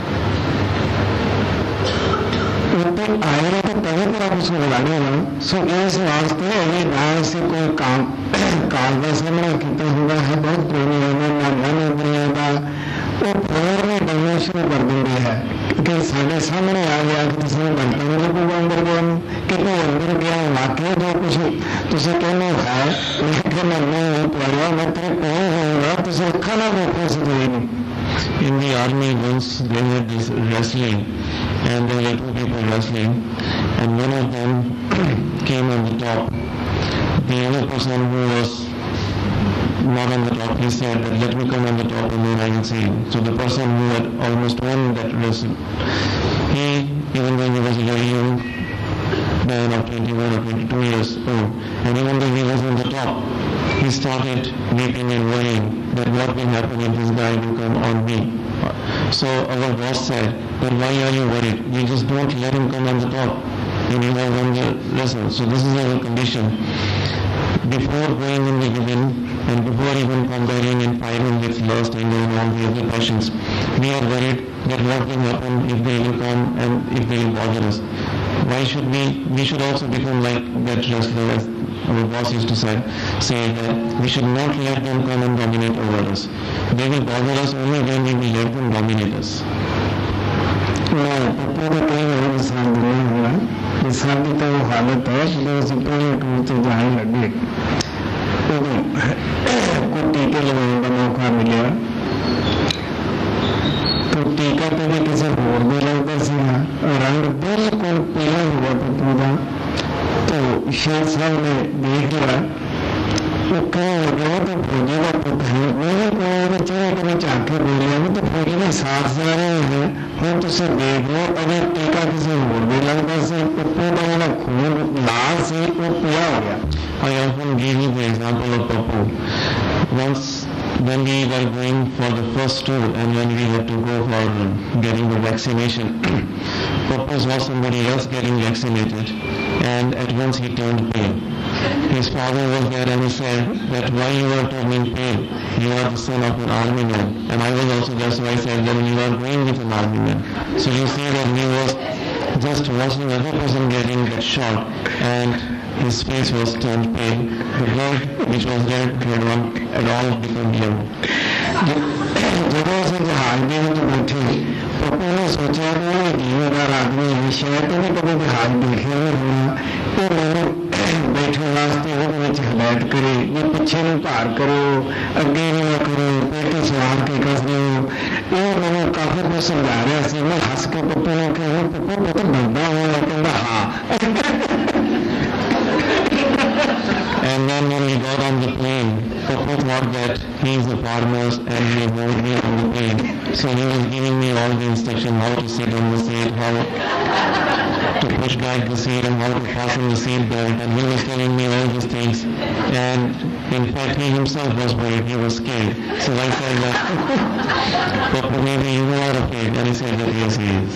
ऊपर आएगा तो तभी तरह उसको लगाने वाला। सो इस वास्ते अभी ना से कोई काम काल का सामना किया हुआ है, बहुत प्रेमी होना ना मन दुनिया का वो फोर में बनना शुरू कर देंगे है कि साढ़े सामने आ गया कि किसी ने घंटा मेरे को अंदर गया कितने अंदर गया वाकई जो कुछ तुझे कहना है लेकिन मैं नहीं पढ़ा मैं तेरे कौन होगा तुझे खाना को कैसे देगी। In the army once they had this wrestling, and there were two people wrestling, and one of them came on the top. The other person who was not on the top, he said that let me come on the top and then I will see. So the person who had almost won that wrestle, he, even though he was a very young man of twenty-one or twenty-two years old, and even though he was on the top, he started weeping and worrying that what will happen if this guy will come on me. So our boss said, but why are you worried? You just don't let him come on the top and you have won the wrestle. So this is our condition. before going in the within and before even comparing and fighting with lust, anger and all the other passions, we are worried that what will happen if they will come and if they will bother us. Why should we, we should also become like that wrestler, as our boss used to say, say that we should not let them come and dominate over us. They will bother us only when we will let them dominate us. Pappu ने कई बार शांत नहीं हुआ, ये शांति तो वो हालत है जो उसे पूरे टूट तो जाने लगे। तो को टीके लगाने का मौका मिला, तो टीका तो भी किसी और भी लगता सीधा, रंग बिल्कुल पीला हुआ पप्पू का। तो शेर साहब ने देख लिया, वो कहीं हो गया तो फौजी का पुत्र है, मैंने कहा चले कभी चाके बोलिया वो तो फौजी ने साथ जा रहे हैं, हम तो से देख लो अगर टीका किसी और भी लगता से पप्पू का वाला खून लाल से वो पिया हो गया। I often give you the example of Pappu. Once when we were going for the first tour and when we had to go for getting the vaccination, Pappu saw somebody else getting vaccinated and at once he turned pale. His father was there and he said that why you are turning pale? You are the son of an army man. And I was also there, so I said that you are going with an army man. So you see that he was just watching another person getting that shot and his face was turned pale. The blood which was red had one at all become yellow. जगह से जहाज में जो बैठे पप्पू ने सोचा कि जीवदार आदमी है, शायद तो नहीं कभी जहाज देखे नहीं होना, तो मैंने बैठने वास्ते वो नीचे हलायत करे, ये पीछे नहीं पार करो, अगे नहीं करो, पेटी सवार के कस दो, ये मैंने काफी कुछ समझा रहा है। मैं हंस के पप्पू ने कहा पप्पू मैं तो बंदा हूँ, कहता हाँ। And then when we got on the plane, Pappu thought that he is a farmer and he was me on the plane. So he was giving me all the instruction how to sit on the seat, how to push back the seat and how to fasten the seat belt, and he was telling me all these things. And in fact he himself was worried, he was scared. So I said that, Pappu, maybe you are afraid. And he said that yes he is.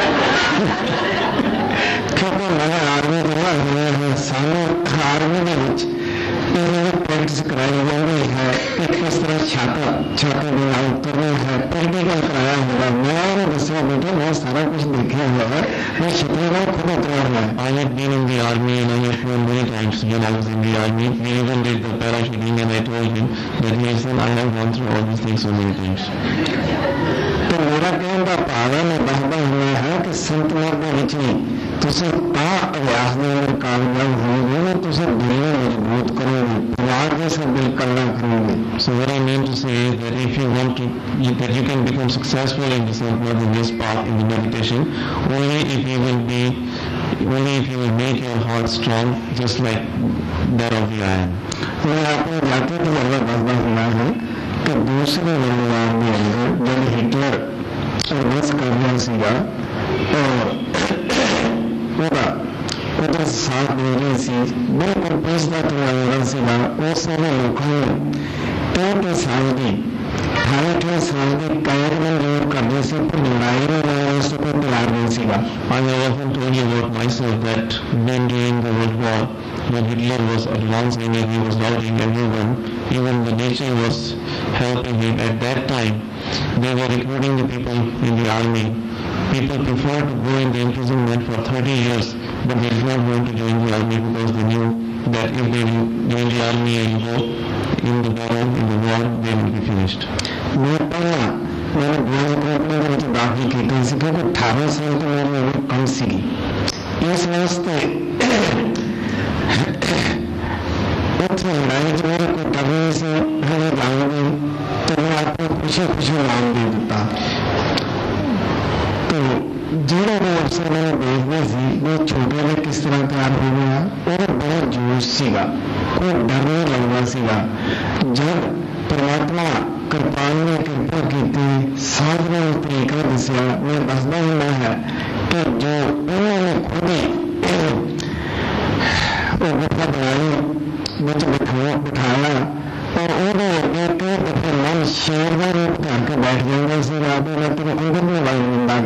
क्योंकि मैंने army दिया है, सामने army के बीच इन्होंने practice कराई हुई है कि किस तरह छाता छाते में उतरना है, प्रैक्टिकल कराया हुआ। मैंने दूसरे बेटे मैं सारा कुछ देखा हुआ है, मैं छतरी में खुद उतरा हुआ है। I had been in the army and I had flown many times when I was in the army. We even did the parachuting and I told him that he said I have gone through all these things so many times. तो मेरा कहने का पावन में बहता हुआ है कि संत मार्ग के बीच में तुझे ता अभ्यास में कामयाब होंगे, तुझे दिल में मजबूत करोगे, परिवार जैसा दिल करना करोगे। So what I mean to say is that if you want to, you, that you can become successful in the sadhana, in this path, in the meditation, only if you will be, only if you will make your heart strong, just like that of the iron. मैं आपको जाते थे अगर बसना हुआ है कि दूसरे परिवार में अंदर जब हिटलर बस कर रहा सीगा और पूरा पूरा साथ दे रही सी बिल्कुल पैसा तो सीगा उस समय लोगों ने पैंतीस साल की अठारह साल की कैद में लोग करने से फिर लड़ाई में लड़ाई से कोई तैयार नहीं सीगा। I have often told you about myself that when during the World War, when Hitler was advancing and he was routing everyone, even the nation was helping him. At that time, they were recruiting the people in the army. People preferred to go in the imprisonment for thirty years, but they did not want to join the army because they knew that if they join the army and go in the battle, in the war, they will be finished. मैं पहला मैंने गोल company में तो दाखिल की थी इसके तो अठारह साल तो मेरी उम्र कम सी इस वास्ते उत्तर लड़ाई जो मेरे को तभी से हमें जाऊंगी तो मैं आपको खुशी खुशी नाम दे देता। तो जोड़े में अवसर मैंने देखने से वो छोटे में किस तरह तैयार हो गया और बड़ा जोश सीगा, कोई डर नहीं लगना सीगा। जब परमात्मा कृपाल ने कृपा की थी साधना तरीका दसिया मैं दसदा होना है कि जो उन्होंने खुद ही गुफा बनाई मुझ बिठाया बिठाया और उन्होंने अगे कई दफे मन शेर का रूप करके बैठ जाएगा इसे रात में तेरे अंदर में वाली निंदा गा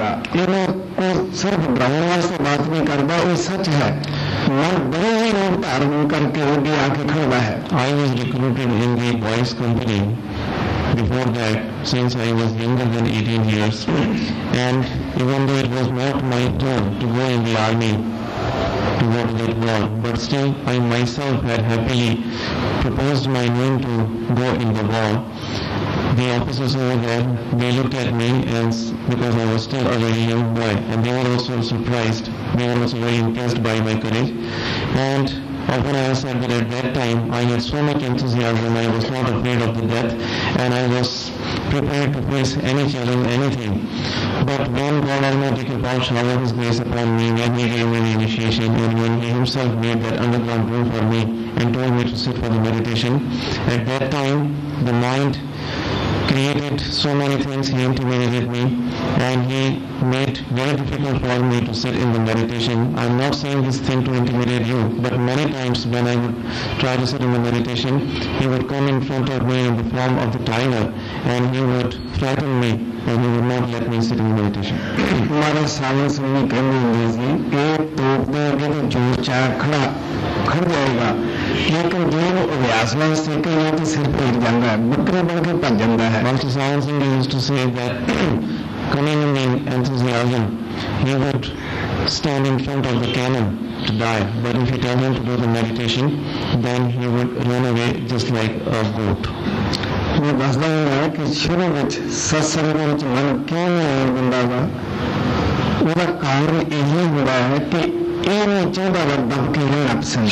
ਇਹਨੂੰ ਕੋਈ ਸਿਰਫ ਡਰਾਉਣ ਵਾਸਤੇ ਬਾਤ ਨਹੀਂ ਕਰਦਾ, ਇਹ ਸੱਚ ਹੈ। ਮਨ ਬੜੇ ਹੀ ਰੂਪ ਧਾਰਨ ਕਰਕੇ ਅੱਗੇ ਆ ਕੇ ਖੜਦਾ ਹੈ। I was recruited in the boys' company before that, since I was younger than eighteen years, and even though it was not my turn to go in the army, to go to that war, but still I myself had happily proposed my name to go in the war. The officers over there, they looked at me and because I was still a very young boy, and they were also surprised. They were also very impressed by my courage. And often I said that at that time I had so much enthusiasm, I was not afraid of the death, and I was prepared to face any challenge, anything. But when God Almighty Kripal showered His grace upon me, when He gave me the initiation, and when He Himself made that underground room for me and told me to sit for the meditation, at that time the mind created so many things. He intimidated me, and he made very difficult for me to sit in the meditation. I'm not saying this thing to intimidate you, but many times when I would try to sit in the meditation, he would come in front of me in the form of the tiger, and he would frighten me, and he would not let me sit in the meditation. हमारे सामने सुनने के लिए जी एक तोप देंगे तो जोर चार खड़ा खड़ जाएगा, लेकिन जो अभ्यास वास्ते कहीं तो सिर पीट जाता है, बकरे बन के भज जाता है। Master Sawan Singh used to say that coming in enthusiasm, he would stand in front of the cannon to die, but if you tell him to do the meditation, then he would run away just like a goat. मैं दसदा हूँ कि शुरू में सत्संग ਵਿੱਚ ਮਨ ਕਿਉਂ ਨਹੀਂ ਦਿੰਦਾ ਵਾ, ਉਹਦਾ ਕਾਰਨ ਇਹ ਹੁੰਦਾ ਹੈ ਕਿ ਇਹ ਨਹੀਂ ਚਾਹੁੰਦਾ ਵਾ ਦਬ ਕੇ ਰਹਿਣਾ ਪਸੰਦ,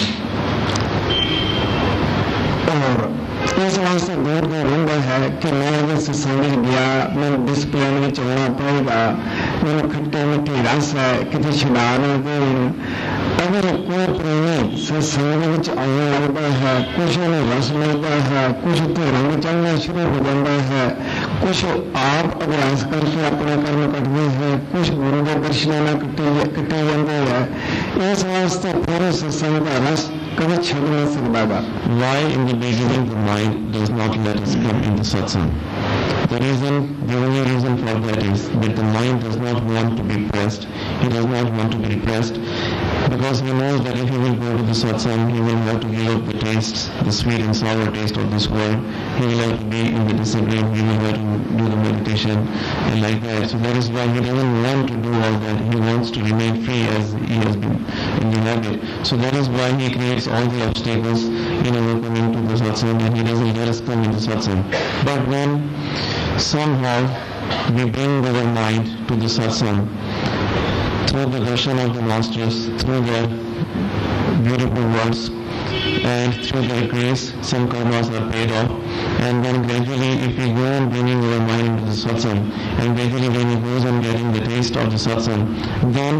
और इस वास्ते दूर दूर रहता है कि मैं अगर सत्संग गया मैं डिसिप्लिन में होना पड़ेगा, मैंने खट्टे मिट्टे रस है कितने छुड़ा नहीं देन। अगर कोई प्रेमी सत्संग में आने लगता है, कुछ उन्हें रस मिलता है, कुछ तो रंग चलना शुरू हो जाता है, कुछ आप अभ्यास करके अपने कर्म कटते हैं, कुछ गुरु के दर्शन में कटे कटे जाते हैं। इस वास्ते पूरे सत्संग का रस कभी छड़ नहीं सकता। Why in the beginning the mind does not let us come in the satsang? The reason, the only reason for that is that the mind does not want to be pressed. He does not want to be pressed because he knows that if he will go to the satsang, he will have to give up the tastes, the sweet and sour taste of this world. He will have to be in the discipline. He will have to do the meditation and like that. So that is why he doesn't want to do all that. He wants to remain free as he has been in the habit. So that is why he creates all the obstacles in our coming to the satsang, and he doesn't let us come into satsang. But when somehow we bring our mind to the satsang through the darshan of the masters, through their beautiful words, and through their grace, some karmas are paid off. And then gradually, if we go on bringing our mind into the satsang, and gradually when he goes on getting the taste of the satsang, then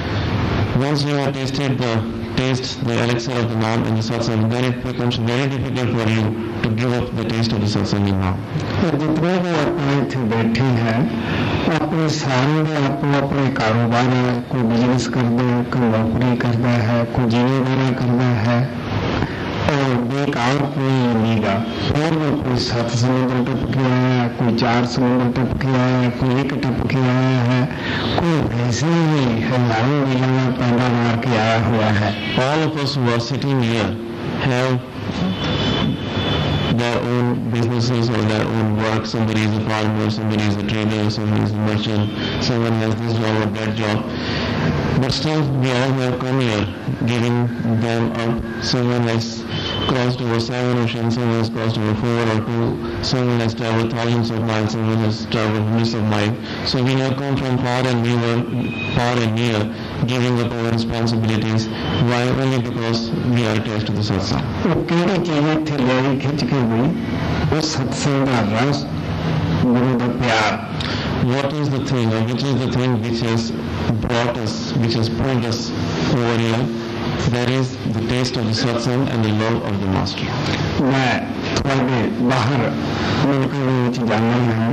once you have tasted the taste, the elixir of the Naam and the satsang, then it becomes very difficult for you to give up the taste of the satsang in now. जितने भी अपने इतने बैठे हैं, अपने सारे अपने अपने कारोबार है, कोई बिजनेस करता है, कोई नौकरी करता है, कोई जिम्मेदारी करता है, और बेकार कोई नीगा, और भी कोई सात समुद्र टप के आया है, कोई चार समुद्र टप के आया है, कोई एक टप के आया है, कोई वैसे ही हजारों मीलों पैदा मार के आया हुआ है। All of us who are sitting here have their own businesses or their own work. Somebody is a farmer, somebody is a trader, somebody is a merchant, someone has this job or that job. But still, we all have come here, giving them up. Someone has crossed over seven oceans, someone has crossed over four or two, someone has traveled thousands of miles, someone has traveled hundreds of miles. So we have come from far and near, far and near, giving up our responsibilities. Why? Only because we are attached to the satsang. केड़ी चीज़ थे लेरी खिंच के गई, वो सत्संग का रस, गुरु का प्यार। What is the thing, or which is the thing which has brought us, which has pulled us over here? That is the taste of the satsang and the love of the master. मैं थोड़े बाहर मुल्कों में जाना है,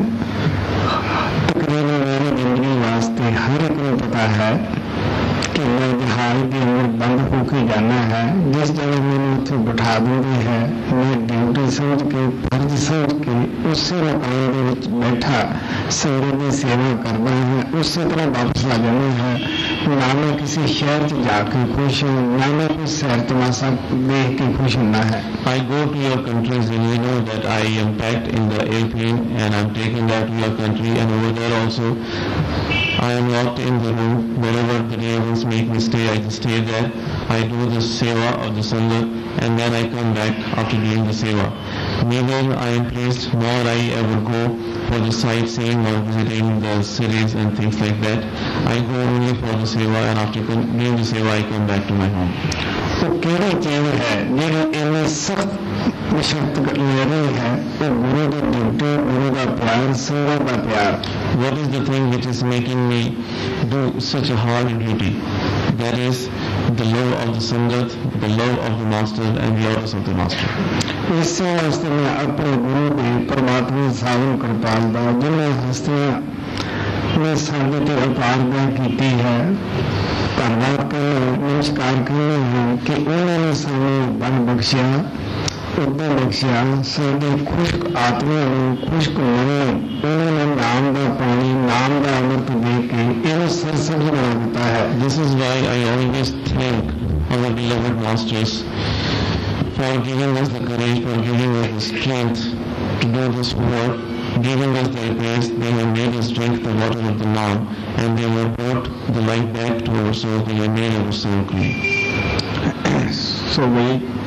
तकरीबन मेरी जिंदगी वास्ते हर एक को पता है कि मैं जहाज के अंदर बंद होकर जाना है, जिस जगह मैंने उसे बिठा देंगे है, मैं ड्यूटी समझ के फर्ज समझ के उसी मकान ਦੇ ਵਿੱਚ बैठा संगत की सेवा करना है, उसी तरह वापस आ जाना है। ना मैं किसी शहर च जाके खुश हूँ, ना मैं कोई सैर तमाशा देख के खुश होना है। I go to your countries and you know that I am packed in the airplane and I'm taken there to your country, and over there also I am locked in the room. Wherever the devils make me stay, I just stay there. I do the seva of the Sangha and then I come back after doing the seva. Neither I am pleased nor I ever go for the sightseeing or visiting the cities and things like that. I go only for the seva, and after doing the seva I come back to my home. तो केड़ी चीज है ਜਿਹੜੀ ਇੰਨੀ ਸਖਤ ਮਸ਼ੱਕਤ ਲੈ ਰਹੀ ਹੈ? ਉਹ ਗੁਰੂ ਦੀ ਡਿਊਟੀ, ਗੁਰੂ ਦਾ ਪਿਆਰ, ਸੰਗਤ ਦਾ ਪਿਆਰ। What is the thing which is making me do such a hard duty? That is the love of the Sangat, the love of the Master and lotus of the Master. ਇਸੇ ਵਾਸਤੇ ਮੈਂ ਆਪਣੇ ਗੁਰੂ ਦੇ ਪਰਮਾਤਮਾ ਸਾਵਨ ਕਿਰਪਾਲ ਦਾ ਜਿਨ੍ਹਾਂ ਹਸਤੀਆਂ ਨੇ ਸਾਡੇ ਤੇ ਉਪਾਰਨਾ ਕੀਤੀ ਹੈ ਧੰਨਵਾਦ ਕਰਨਾ, ਨਮਸਕਾਰ ਕਰਨਾ ਹੈ ਕਿ ਉਹਨਾਂ ਨੇ ਸਾਨੂੰ ਬਲ ਬਖਸ਼ਿਆ, ਉਦਾਂ ਬਖਸ਼ਿਆ। ਸਾਡੇ ਖੁਸ਼ਕ ਆਤਮਾ ਨੂੰ, ਖੁਸ਼ਕ ਮਨ ਨੂੰ ਉਹਨਾਂ ਨੇ ਨਾਮ ਦਾ ਪਾਣੀ, ਨਾਮ ਦਾ ਅੰਮ੍ਰਿਤ ਦੇ ਕੇ ਇਹਨੂੰ ਸਰਸਬਜ਼ ਬਣਾ ਦਿੱਤਾ ਹੈ। This is why I always thank our beloved Masters for giving us the courage, for giving us the strength to do this work, giving us their grace. They have made us drink the water of the Nam, and they have brought the light back to our soul. They have made our soul clean. So we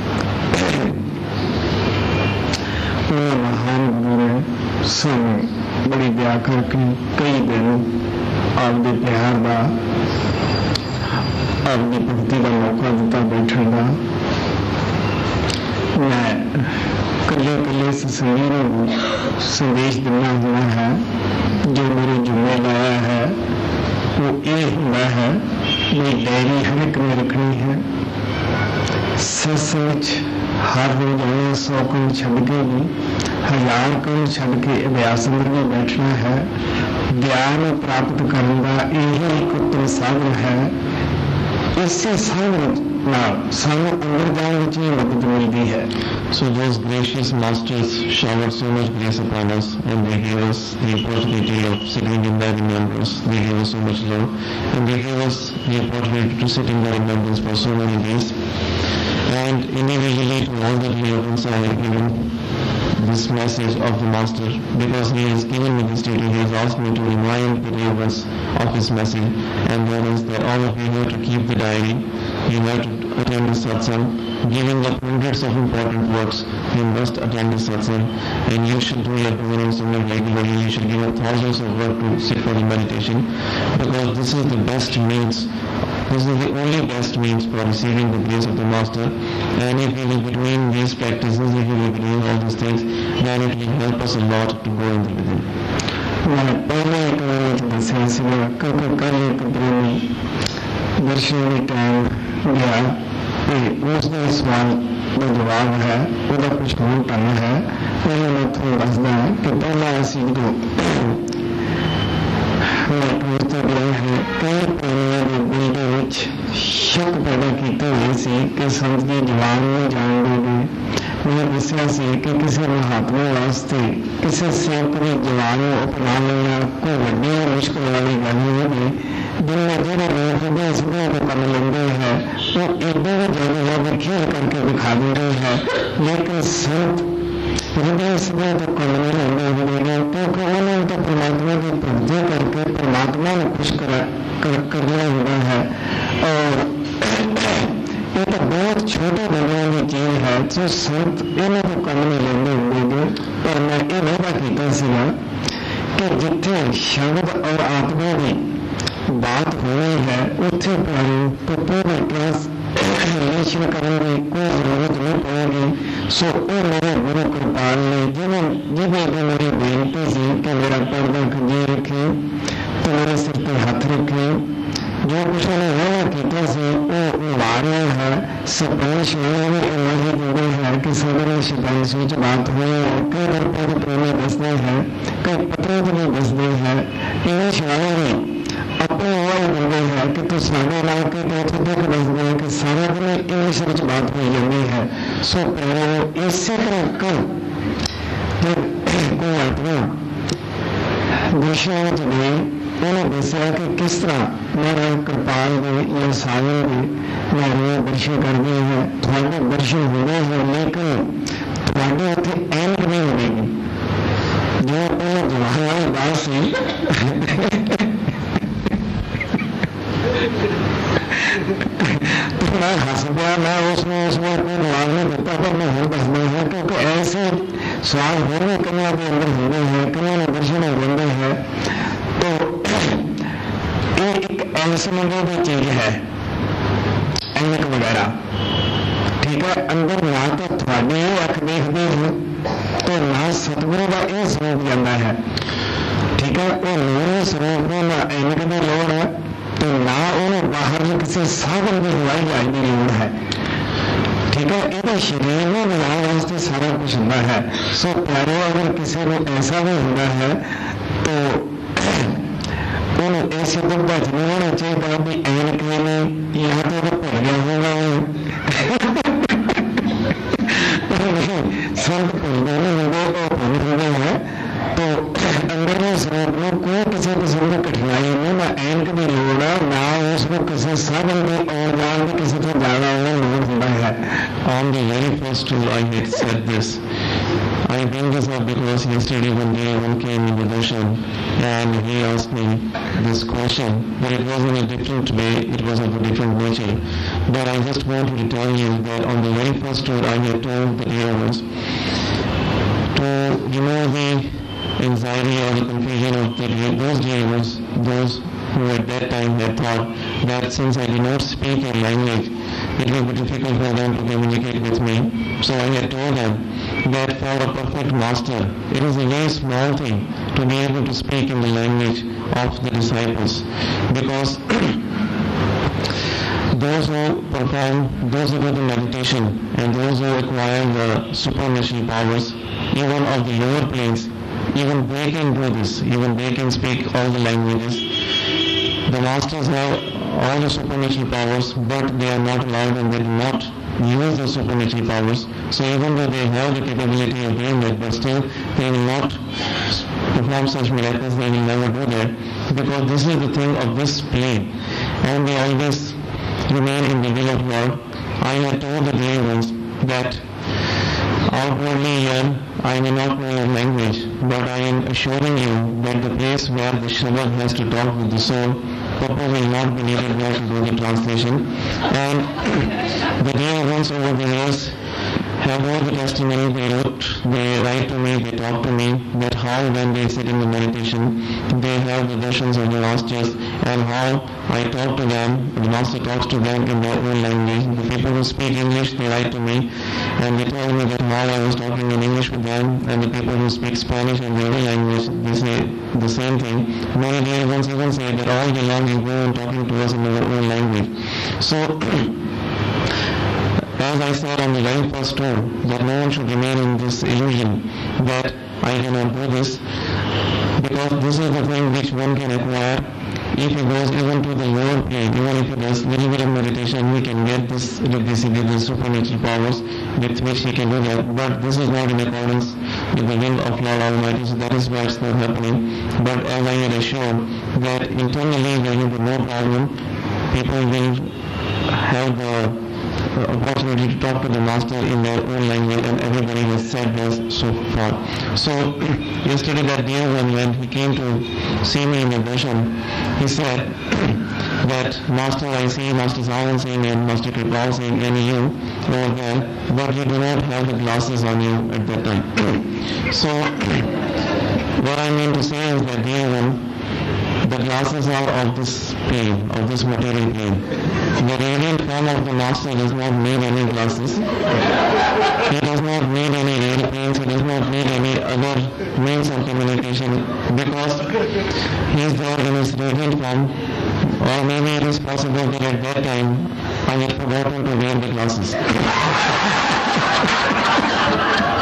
ਉਹ ਮਹਾਨ ਗੁਰੂ ਨੇ ਸਾਨੂੰ ਬੜੀ ਦਇਆ ਕਰਕੇ ਕਈ ਦਿਨ ਆਪਦੇ ਪਿਆਰ ਦਾ, ਆਪਦੀ ਭਗਤੀ ਦਾ ਮੌਕਾ ਦਿੱਤਾ ਬੈਠਣ ਦਾ। ਮੈਂ ਇਕੱਲੇ ਇਕੱਲੇ ਸੰਗੀਤ ਨੂੰ ਸੰਦੇਸ਼ ਦੇਣਾ ਹੁੰਦਾ ਹੈ। ਜੋ ਮੇਰੇ ਜੁਮੇ ਲਾਇਆ ਹੈ ਉਹ ਇਹ ਹੁੰਦਾ ਹੈ ਵੀ ਡਾਇਰੀ ਹਰ ਇੱਕ ਨੇ ਰੱਖਣੀ ਹੈ। ਸੱਚ ਹਰ ਰੋਜ਼ ਆਉਣਾ, ਸੌ ਕੰਮ ਛੱਡ ਕੇ ਵੀ, ਹਜ਼ਾਰ ਕੰਮ ਛੱਡ ਕੇ ਅਭਿਆਸ ਅੰਦਰ ਵੀ ਬੈਠਣਾ ਹੈ। ਗਿਆਨ ਪ੍ਰਾਪਤ ਕਰਨ ਦਾ ਇਹ ਇੱਕ ਉੱਤਮ ਸਾਧਨ ਹੈ। ਇਸੇ ਸਾਧਨ ਨਾਲ ਸਾਨੂੰ ਅੰਦਰ ਜਾਣ ਵਿੱਚ ਵੀ ਮਦਦ ਮਿਲਦੀ ਹੈ। So those gracious Masters showered so much grace upon us, and they gave us the opportunity of sitting in their remembrance. They gave us so much love, and they gave us the opportunity to sit in their remembrance for so many days. And individually to all the beings I have given this message of the Master, because he has given me this duty. He has asked me to remind the devils of his message, and that is that all of you have to keep the diary, you have to attend the satsang, giving up hundreds of important works. You must attend the satsang, and you should do your devotional sangha regularly. You should give up thousands of work to sit for the meditation, because this is the best means. This is the only best means for receiving the grace of the Master. And if we will be doing these practices, if we will be doing all these things, then it will help us a lot to go in the within. मैं पहले एक बार दसिया सीगा क्योंकि कल एक प्रेमी दर्शन के टाइम गया तो उसने सवाल का जवाब है वह कुछ होर ढंग है। पहले मैं थोड़ा दसदा है कि पहला असी जो पूछते गए हैं कई प्रेमियों के दिल के विच शक पैदा किए हुए सी कि संत जी जवान नहीं जान देंगे। मैं दसिया सी कि किसी महात्मा वास्ते किसी सेवक के जवान अपना लेना कोई वड्डी मुश्किल वाली गल नहीं होगी। जिन्हें जो लोग हृदय सुबह को कर लेंगे हैं वो एडे जगह है वो खेल करके दिखा दे रहे हैं, लेकिन संत हृदय सुबह तो कर नहीं लेंगे क्योंकि उन्होंने तो परमात्मा की भक्ति करके परमात्मा ने खुश कर, कर, करना हुआ है। और ये तो बहुत छोटे बंदों की चीज है जो संत इन्हें तो कर नहीं लेंगे होंगे। पर मैं ये वादा किया सीगा कि जिथे शब्द और आत्मा की बात हो रही है उत्थे पर पूरी क्लास निरीक्षण करेंगे, कोई जरूरत नहीं पड़ेगी। सो वो मेरे गुरु कृपाल ने जिन्हें जिन्हें भी मेरी बेनती थी कि मेरा पर्दा खंजी रखे तो मेरे सिर पर हाथ रखे। जो कुछ उन्हें वादा किया से वो वारे है सपनेश में भी जुड़े हैं कि सदर शिपाई सोच बात हुई है। कई बार पूरे प्रेमी दसते हैं, कई पत्रों भी दसते हैं। इन शायरी अपने वाले बंदे हैं है कि तू साढ़े इलाके तो इतने तक दसदा है कि सारा दिन इंग्लिश में बात हो जाती है। सो प्यारो इसी तरह कल जब कोई आत्मा दर्शन में गई उन्हें दसा कि किस तरह मेरा कृपाल ने या सागर ने मेरे दर्शन करते हैं, थोड़े दर्शन हो गए हैं, लेकिन थोड़े उत्थे ऐनक नहीं होगी जो जवाहरलाल दास से तो मैं हंस गया। मैं उसमें उसमें कोई जवाब नहीं देता पर मैं हूँ दसना है क्योंकि ऐसे सवाल हो गए कन्या के अंदर हो गए हैं, कन्या ने दर्शन हो गए हैं। तो ये एक ऐसे मंदिर की चीज है ऐनक वगैरह, ठीक है। अंदर ना तो थोड़ी अख देखते हैं तो ना सतगुरु का यह स्वरूप जाता है, ठीक है। वो नूर स्वरूप में ना ऐनक की लोड़ है तो ना उन्हें बाहर किसी साधन की हवाई जहाज की लोड़ है, ठीक है। ये शरीर में बनाने वास्ते सारा कुछ होता है। सो प्यारो अगर किसी को ऐसा भी होता है तो उन्हें ऐसे दुखदा नहीं होना चाहिए कि ऐनक ने यहाँ तो भूल गया होगा संत भूलते नहीं होंगे और भूल गए हैं तो अंदर में स्वरूप में कोई किसी किस्म की कठिनाई नहीं, ना ऐनक की लोड़ है ना उसको किसी साधन की और जान की किसी को ज्यादा लोड़ होता है। On the very first tour I had said this. I bring this up because yesterday one day one came in the darshan and he asked me this question, but it was in a different way, it was of a different nature. But I just wanted to tell you that on the very first tour I had told the dear ones to remove the anxiety or the confusion of the, those dear ones, those who at that time had thought that since I did not speak a language, it would be difficult for them to communicate with me. So I had told them that for a perfect master, it is a very small thing to be able to speak in the language of the disciples, because those who perform, those who do the meditation, and those who acquire the supernatural powers, even of the lower planes, even they can do this, even they can speak all the languages. The masters have all the supernatural powers, but they are not allowed and they do not use the supernatural powers. So even though they have the capability of doing that, but still they will not perform such miracles, they will never do that, because this is the thing of this plane, and they always remain in the will of God. I have told the dear ones that outwardly here I may not know your language, but I am assuring you that the place where the Shabad has to talk with the soul, Papa will not be needed there to do the translation. And the dear ones over the years have all the testimony, they wrote, they write to me, they talk to me, that how when they sit in the meditation, they have the versions of the masters, and how I talk to them, the master talks to them in their own language. The people who speak English, they write to me, and they tell me that how I was talking in English with them, and the people who speak Spanish in their own language, they say the same thing. Many dear ones even say that all day long you go and talking to us in our own language. So, as I said on the very first tour, that no one should remain in this illusion that I cannot do this, because this is the thing which one can acquire. If he goes even to the lower plane, even if he does little bit of meditation, he can get this, this, this supernatural powers with which he can do that. But this is not in accordance with the will of Lord Almighty, so that is why it's not happening. But as I had assured, that internally there will be no problem. People will have the uh, opportunity to talk to the master in their own language, and everybody has said this so far. So yesterday that dear one, when he came to see me in the darshan, he said that Master, I see Master Sawan Singh and Master Kripal Singh and you over there, but you do not have the glasses on you at that time. So what I mean to say is that dear one, the glasses are of this plane, of this material plane. The radiant form of the Master does not need any glasses. He does not need any airplanes, he does not need any other means of communication, because he is there in his radiant form. Or maybe it is possible that at that time I had forgotten to wear the glasses.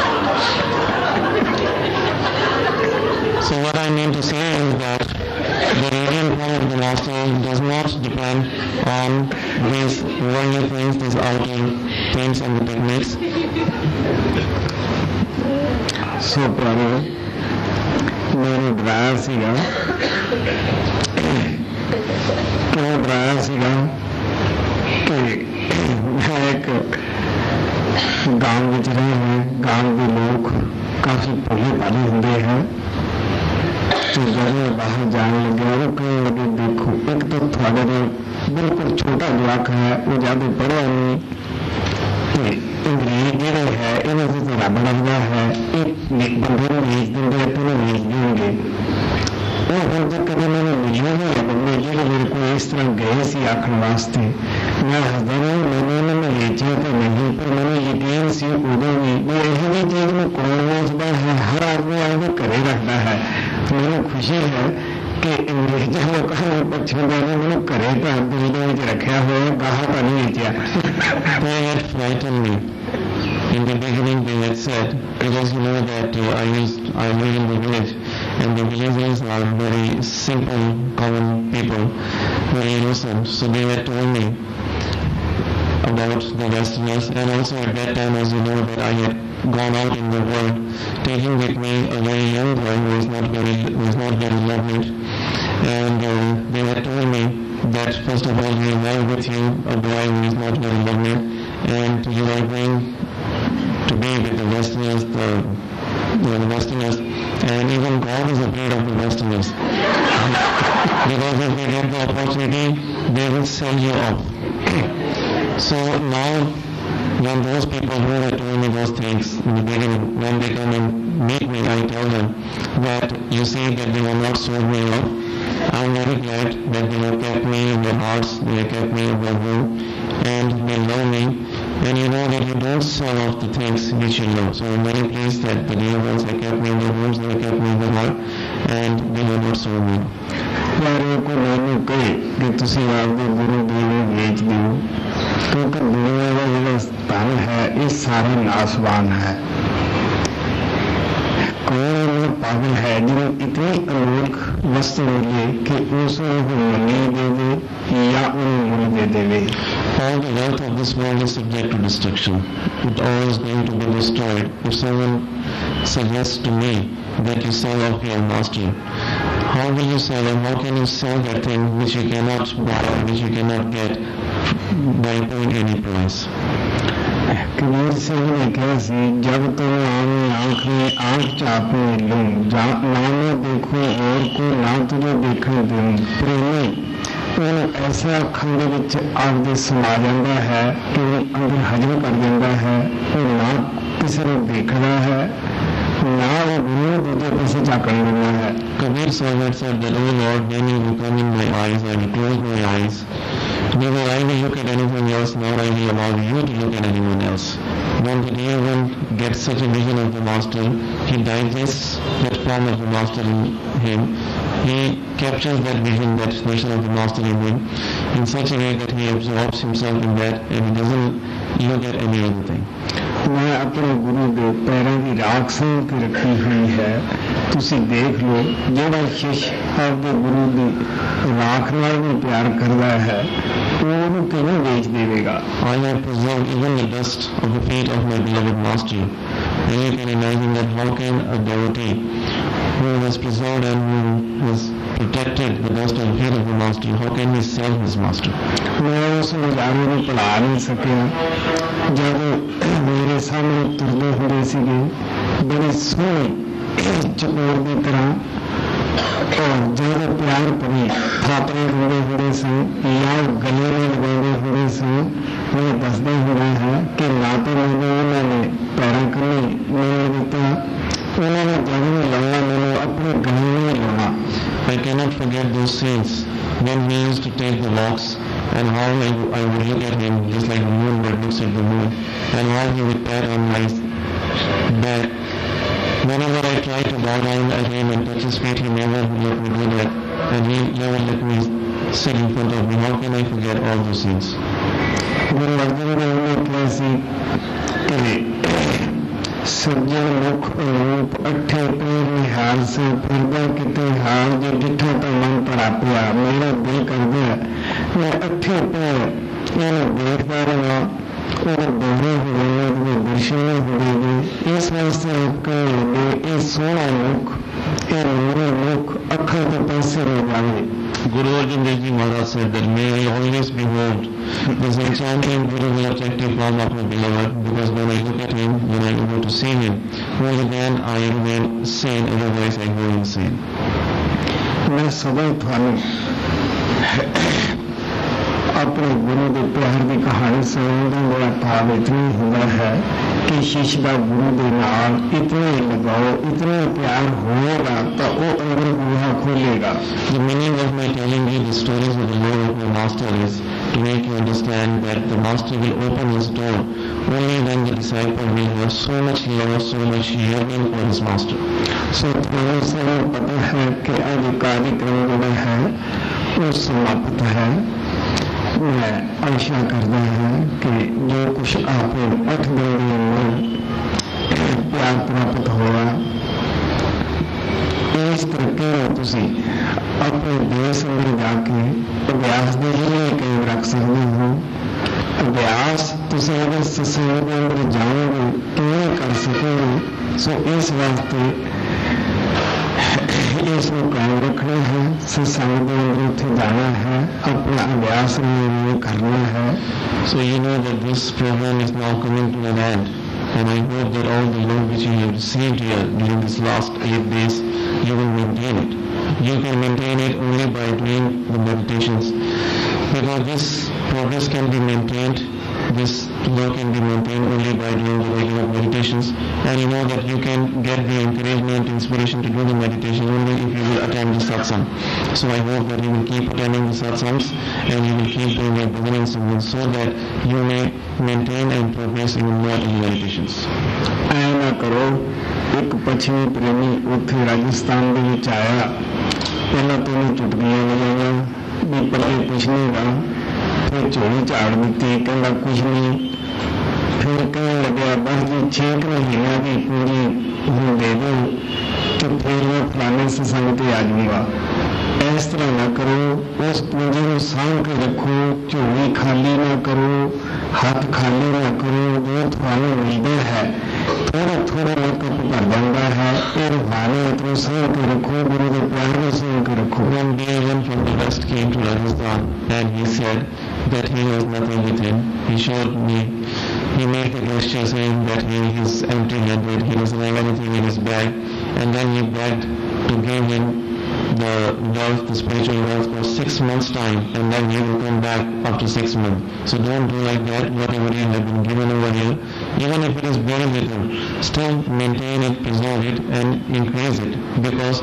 So what I mean to say is that The radiant form of the Master does not depend on these worldly things, these outer things and the techniques. ਸੋ ਪਿਆਰੇ ਮੈਨੂੰ ਡਰਾਇਆ ਸੀਗਾ ਕਿਉਂ ਡਰਾਇਆ ਸੀਗਾ ਕਿ ਮੈਂ ਇੱਕ ਗਾਂਵ ਵਿੱਚ ਰਹੇ ਹਾਂ ਗਾਂਵ ਦੇ ਲੋਕ ਕਾਫੀ ਭੋਲੇ ਭਾਲੇ ਹੁੰਦੇ ਹਨ ਤੇ ਜਦੋਂ ਬਾਹਰ ਜਾਣ ਲੱਗਿਆ ਉਹ ਕਹਿਣ ਲੱਗੇ ਦੇਖੋ ਇੱਕ ਤਾਂ ਤੁਹਾਡੇ ਨਾਲ ਬਿਲਕੁਲ ਛੋਟਾ ਜਵਾਕ ਹੈ ਉਹ ਜ਼ਿਆਦਾ ਪੜ੍ਹਿਆ ਨਹੀਂ ਤੇ ਅੰਗਰੇਜ਼ ਜਿਹੜੇ ਹੈ ਇਹਨਾਂ ਦੇ ਤਾਂ ਰੱਬ ਲੱਗਦਾ ਹੈ ਇਹ ਬੰਦੇ ਨੂੰ ਵੇਚ ਦਿੰਦੇ ਤੇ ਉਹਨੂੰ ਵੇਚ ਦੇਣਗੇ ਉਹ ਹੁਣ ਤੱਕ ਕਦੇ ਮੈਨੂੰ ਮਿਲਿਆ ਨਹੀਂ ਬੰਦੇ ਜਿਹੜੇ ਮੇਰੇ ਕੋਲ ਇਸ ਤਰ੍ਹਾਂ ਗਏ ਸੀ ਆਖਣ ਵਾਸਤੇ ਮੈਂ ਹੱਸਦਾ ਨਹੀਂ ਮੈਨੂੰ ਉਹਨਾਂ ਨੇ ਵੇਚਿਆ ਤਾਂ ਨਹੀਂ ਪਰ ਮੈਨੂੰ ਯਕੀਨ ਸੀ ਉਦੋਂ ਵੀ ਵੀ ਇਹੋ ਜਿਹੀ ਚੀਜ਼ ਨੂੰ ਕੌਣ ਵੇਚਦਾ ਹੈ ਹਰ ਆਦਮੀ ਆਪਦੇ ਘਰੇ ਰੱਖਦਾ ਹੈ ਮੈਨੂੰ ਖੁਸ਼ੀ ਹੈ ਕਿ ਅੰਗਰੇਜ਼ਾਂ ਲੋਕਾਂ ਨੂੰ ਪੁੱਛਣ ਦਾ ਮੈਨੂੰ ਘਰੇ ਤਾਂ ਦਿਲ ਦੇ ਵਿੱਚ ਰੱਖਿਆ ਹੋਇਆ ਗਾਹਾਂ ਤਾਂ ਨਹੀਂ ਵੇਚਿਆ They had frightened me. In the beginning they had said, because you know that uh, I used, I live in the village and the villagers are very simple, common people, very innocent. So they had told me about the Westerners, and also at that time, as you know, that I had gone out in the world, taking with me a very young boy who was not very, who was not very learned, and uh, they had told me that first of all you have with you a boy who is not very learned, and you are going to be with the Westerners, the, the Westerners, and even God is afraid of the Westerners. Because if they get the opportunity, they will sell you off. So now, when those people who had told me those things in the beginning, when they come and meet me, I tell them that you see that they have not sold me off. I'm very glad that they have kept me in their hearts, they have kept me in their room, and they love me. And you know that you don't sell off the things which you love. So I'm very pleased that the dear ones have kept me in their rooms, they have kept me in their heart, and they have not sold me. ਪਿਆਰੇ ਕੋ ਮੈਨੂੰ ਕਹੇ ਕਿ ਤੁਸੀਂ ਆਪਦੇ ਗੁਰੂ ਦੇਵ ਨੂੰ ਵੇਚ ਦਿਓ ਕਿਉਂਕਿ ਦੁਨੀਆ ਦਾ ਜਿਹੜਾ ਧਨ ਹੈ ਇਹ ਸਾਰਾ ਨਾਸਵਾਨ ਹੈ ਕੌਣ ਉਹ ਪਾਗਲ ਹੈ ਜਿਹਨੂੰ ਇਤਨੀ ਅਲੋਕ ਵਸਤੂ ਮਿਲੇ ਕਿ ਉਸ ਨੂੰ ਮੰਨੀ ਦੇ ਦੇ ਜਾਂ ਉਹਨੂੰ ਮੁੱਲ ਦੇ ਦੇਵੇ All the wealth of this world is subject to destruction. It all is going to be destroyed. If someone suggests to me that you sell off your master, how will you sell and how can you sell that thing which you cannot buy, which you cannot get by paying any price? Kabir Singh ने कहा सी जब तुम आवे आँख में आँख चापे लूं जा ना मैं देखूं और को ना तुझे देखने दूं प्रेमी ਉਹਨੂੰ ਐਸਾ ਅੱਖਾਂ ਦੇ ਵਿੱਚ ਆਪਦੇ ਸਮਾ ਜਾਂਦਾ ਹੈ ਕਿ ਉਹ ਅੰਦਰ ਹਜਮ ਕਰ ਜਾਂਦਾ ਹੈ ਉਹ ਨਾ ਕਿਸੇ ਨੂੰ ਦੇਖਦਾ ਹੈ ਨਾ ਉਹ ਗੁਰੂ ਦੂਜੇ ਪਾਸੇ ਝਾਕਣ ਦਿੰਦਾ ਹੈ Kabir Sahib said that, oh Lord, when you will come in my eyes, I will close my eyes. Never I will look at anything else, nor I will allow you to look at anyone else. When the dear one gets such a vision of the Master, he digests that form of the Master in him. He captures that vision, that vision of the Master in him, in such a way that he absorbs himself in that and he doesn't look at any other thing. मैं अपने गुरु के पैरों की राख साँभ के रखी हुई है तुसी देख लो ਜਿਹੜਾ ਸ਼ਿਸ਼ ਆਪਦੇ ਗੁਰੂ ਦੀ ਰਾਖ ਨਾਲ ਵੀ ਪਿਆਰ ਕਰਦਾ ਹੈ ਉਹ ਉਹਨੂੰ ਕਿਵੇਂ ਵੇਚ ਦੇਵੇਗਾ I have preserved even the dust of the feet of my beloved Master. And you can imagine that how can a devotee who has preserved and who has protected the dust of the feet of the Master, how can he sell his Master? मैं उस नज़ारे ਨੂੰ ਭੁਲਾ ਨਹੀਂ ਸਕਿਆ ਜਦ ਮੇਰੇ ਸਾਹਮਣੇ ਤੁਰਦੇ ਹੁੰਦੇ ਸੀਗੇ ਬੜੀ ਸੋਹਣੀ ਚਪੋਰ ਦੀ ਤਰ੍ਹਾਂ और ज्यादा प्यार भरी थापड़े दिंदे हुंदे सन या गले में लगाते हुंदे सन मैं दसदा हुंदा है कि ना तो मैंने उन्होंने पैरों कने नहीं दिता उन्होंने जब भी लाया मैंने अपने गले में लाया I cannot forget those scenes when he used to take the walks and how I, I would look at him just like the moon that looks at the moon and how he would pat on my back. Whenever I tried to bow down at him and touch his feet, he never let me do that. And he never let me sit in front of me. How can I forget all those things? गुरु अर्जुन देव ने कहा सी कि सज्जन मुख अनूप अठे पैर निहाल से फिरदा किते हाल जो डिठा तो मन पर आपिया मेरा दिल कर दिया मैं अठे पैर इन्हें देखता रहा और दोहरे हुए वो दर्शन होगी इस वास्ते कहने लगे इस सोना मुख ये मेरे मुख अखा के पैसे ले जाए. Guru Arjan Dev Ji Maharaj said that may I always behold this enchanting, beautiful, attractive form of my beloved, because when I look at him, when I go to see him, only then I remain sane, otherwise I go insane. मैं सदा थानू अपने गुरु के प्यार की कहानी सुनाने मेरा भाव इतना हुआ है कि शिष्य का गुरु के नाल इतना लगाओ इतना प्यार होगा तो वो अंदर गुहा खोलेगा. The meaning of my telling you the stories of the Lord of my master is to make you understand that the master will open his door only when the disciple will have so much love, so much yearning for his master. So थोड़ा सा पता है कि आज कार्यक्रम जो है वो समाप्त है. मैं आशा करता हूँ कि जो कुछ आपको अठ दिन में प्यार प्राप्त हुआ इस तरीके तुसी अपने देश अंदर जाके अभ्यास के लिए कहीं रख सकते हो. अभ्यास तुसी अगर सत्संग के अंदर जाओगे तो नहीं कर सकोगे. सो इस वास्ते इसको कायम रखना है. सत्संग के अंदर उठे जाना है. अपना अभ्यास में करना है. So you know that this program is now coming to an end, and I hope that all the love which you have received here during this last eight days, you will maintain it. You can maintain it only by doing the meditations, because this progress can be maintained, this love can be maintained only by doing the regular meditations, and you know that you can get the encouragement, inspiration to do the meditation only if you will attend the satsang. So I hope that you will keep attending the satsangs and you will keep doing your beginning singing so that you may maintain and progress even more in meditations. ऐना करो. एक पश्चिमी प्रेमी उत्थे राजस्थान के विच आया. पहला तो नहीं चुटकियां बजाया भी पहले कुछ नहीं रहा. फिर झोली झाड़ दी कहना कुछ नहीं. फिर कहने लगे बस जी छह महीना की पूरी हूँ दे दो तो फिर मैं फलाने से संग पे आ जाऊंगा. इस तरह ना करो. उस पूंजी को सांभ के रखो. झोली खाली ना करो, हाथ खाली ना करो. जो थाने मिलता है थोड़ा थोड़ा मेकअप भर जाता है. और भाने तो सांभ के रखो. गुरु के प्यार में सांभ के रखो. One day one from the west came to Rajasthan and he said that he has nothing with him. He showed me, he made the gesture saying that he is empty-handed, he doesn't have anything in his bag, and then he begged to give him the wealth, the spiritual wealth for six months time, and then he will come back after six months. So don't do like that. Whatever you have been given over here, even if it is very little, still maintain it, preserve it, and increase it, because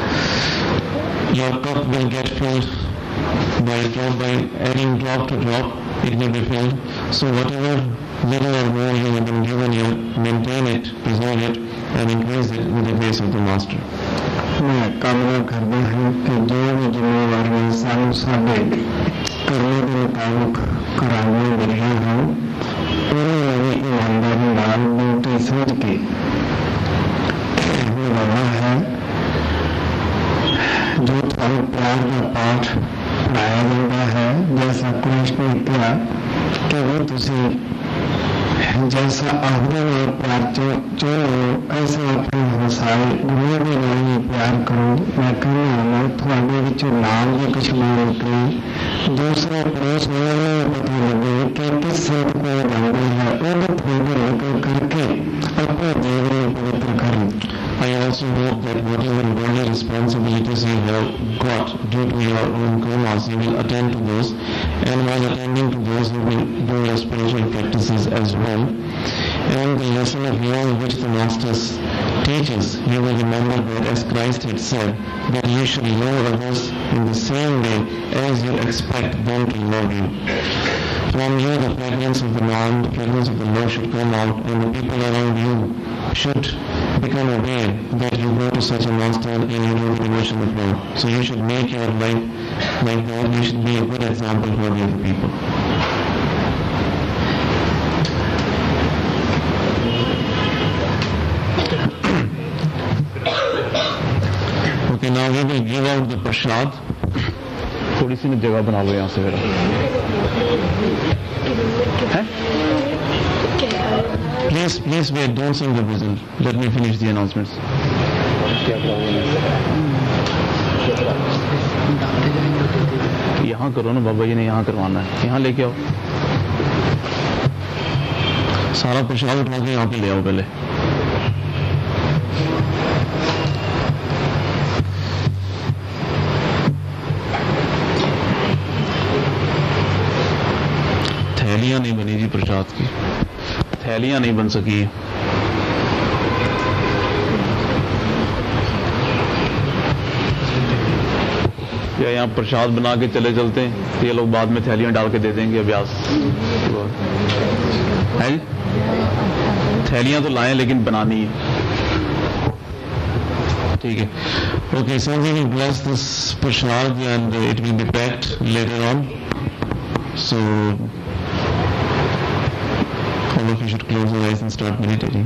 your cup will get filled by drop, by adding drop to drop, it will be filled. So whatever little or more you have been given here, maintain it, preserve it, and increase it with the grace of the Master. मैं कामना करता हूँ कि जो भी जिम्मेवार इंसान साढ़े करने के मुताबिक कराने मिले हैं उन्होंने भी ईमानदारी नाल ड्यूटी समझ के निभाना है. जो थाने प्यार का पाठ पढ़ाया जाता है जैसा कृष्ण ने किया कि वो तुसी जैसा आपने में प्यार जो जो ऐसा अपने हंसाए गुरु के नाम में प्यार करो. मैं कहना मैं थोड़े विच नाम के कुछ लोग निकले दूसरा पड़ोस में पता लगे कि किस संत को जानते हैं उन्हें थोड़े लेकर करके अपने जीवन में पवित्र करें. I also hope that whatever worldly responsibilities you have got due to your own karmas, you will attend to those, and while attending to those, you will do your spiritual practices as well. And the lesson of love which the Master teaches, you will remember that as Christ had said, that you should love others in the same way as you expect them to love you. From you, the fragrance of the mind, the fragrance of the love should come out, and the people around you should become aware that you go to such a master and you know the devotion of love. So you should make your life like that. You should be a good example for the other people. now we will give out the prasad. थोड़ी सी जगह बना लो यहाँ से मेरा है. Please, please wait. Don't sing the whistle. Let me finish the announcements. यहाँ करो ना बाबा जी ने, यहाँ करवाना है. यहाँ लेके आओ. सारा प्रसाद उठा के यहाँ पे ले आओ पहले. थैलियां नहीं बनी जी प्रसाद की. थैलियां नहीं बन सकी. या यहाँ प्रसाद बना के चले चलते हैं तो ये लोग बाद में थैलियां डाल के दे देंगे. अभ्यास है. थैलियां तो लाएं लेकिन बनानी है. ठीक है. Okay, so we will bless this prasad and it will be packed later on. So all of you should close your eyes and start meditating.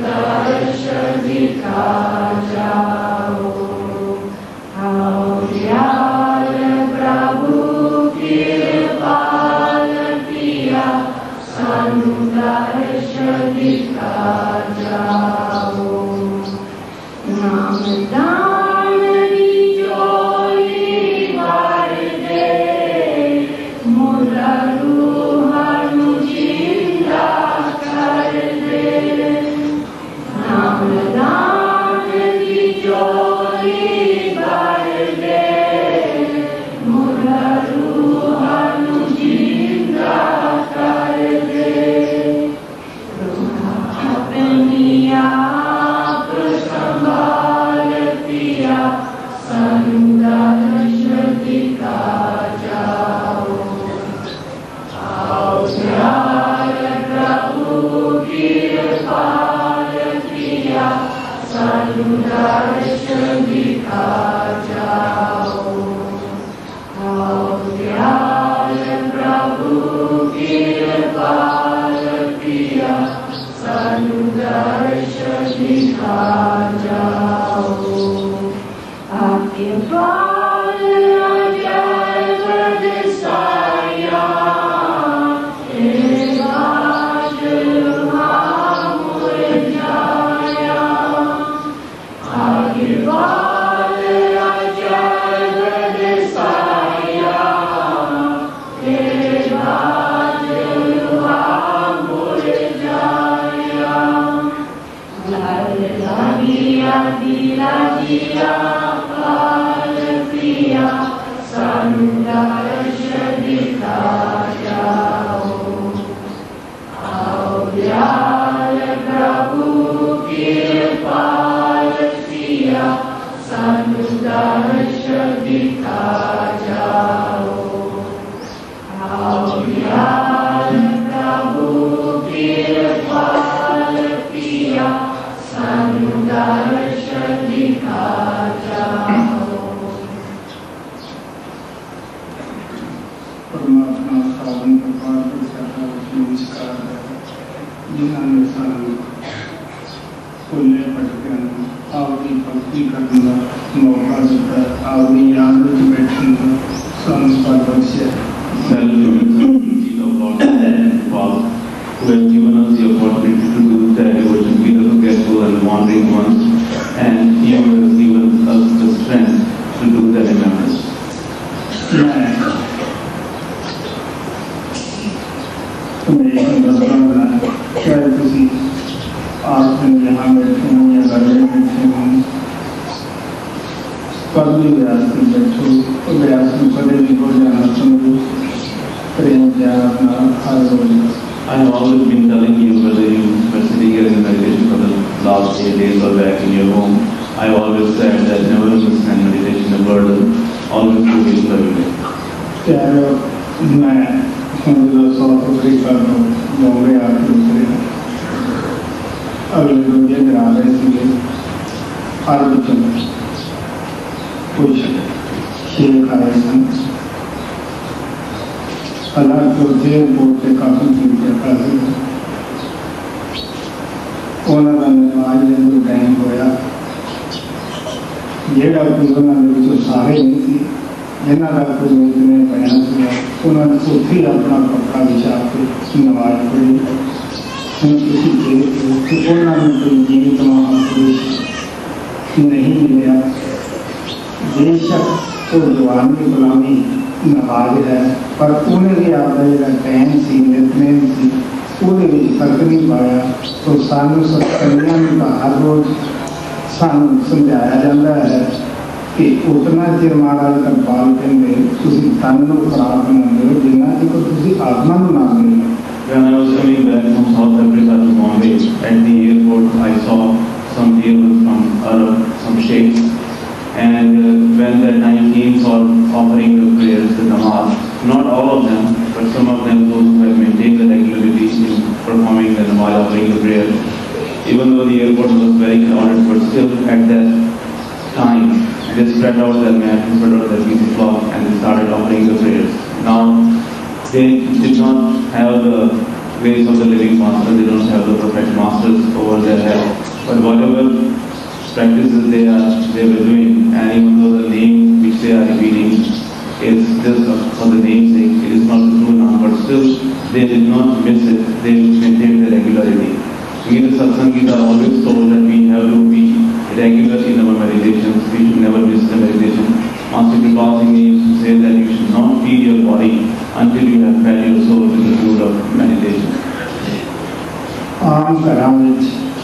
Oh, is just for the name's sake, it is not the true name, but still they did not miss it, they maintained the regularity. We the Satsangis are always told that we have to be regular in our meditations, we should never miss the meditation. Master Kripa Singh used to say that you should not feed your body until you have fed your soul with the food of meditation. आम घरों में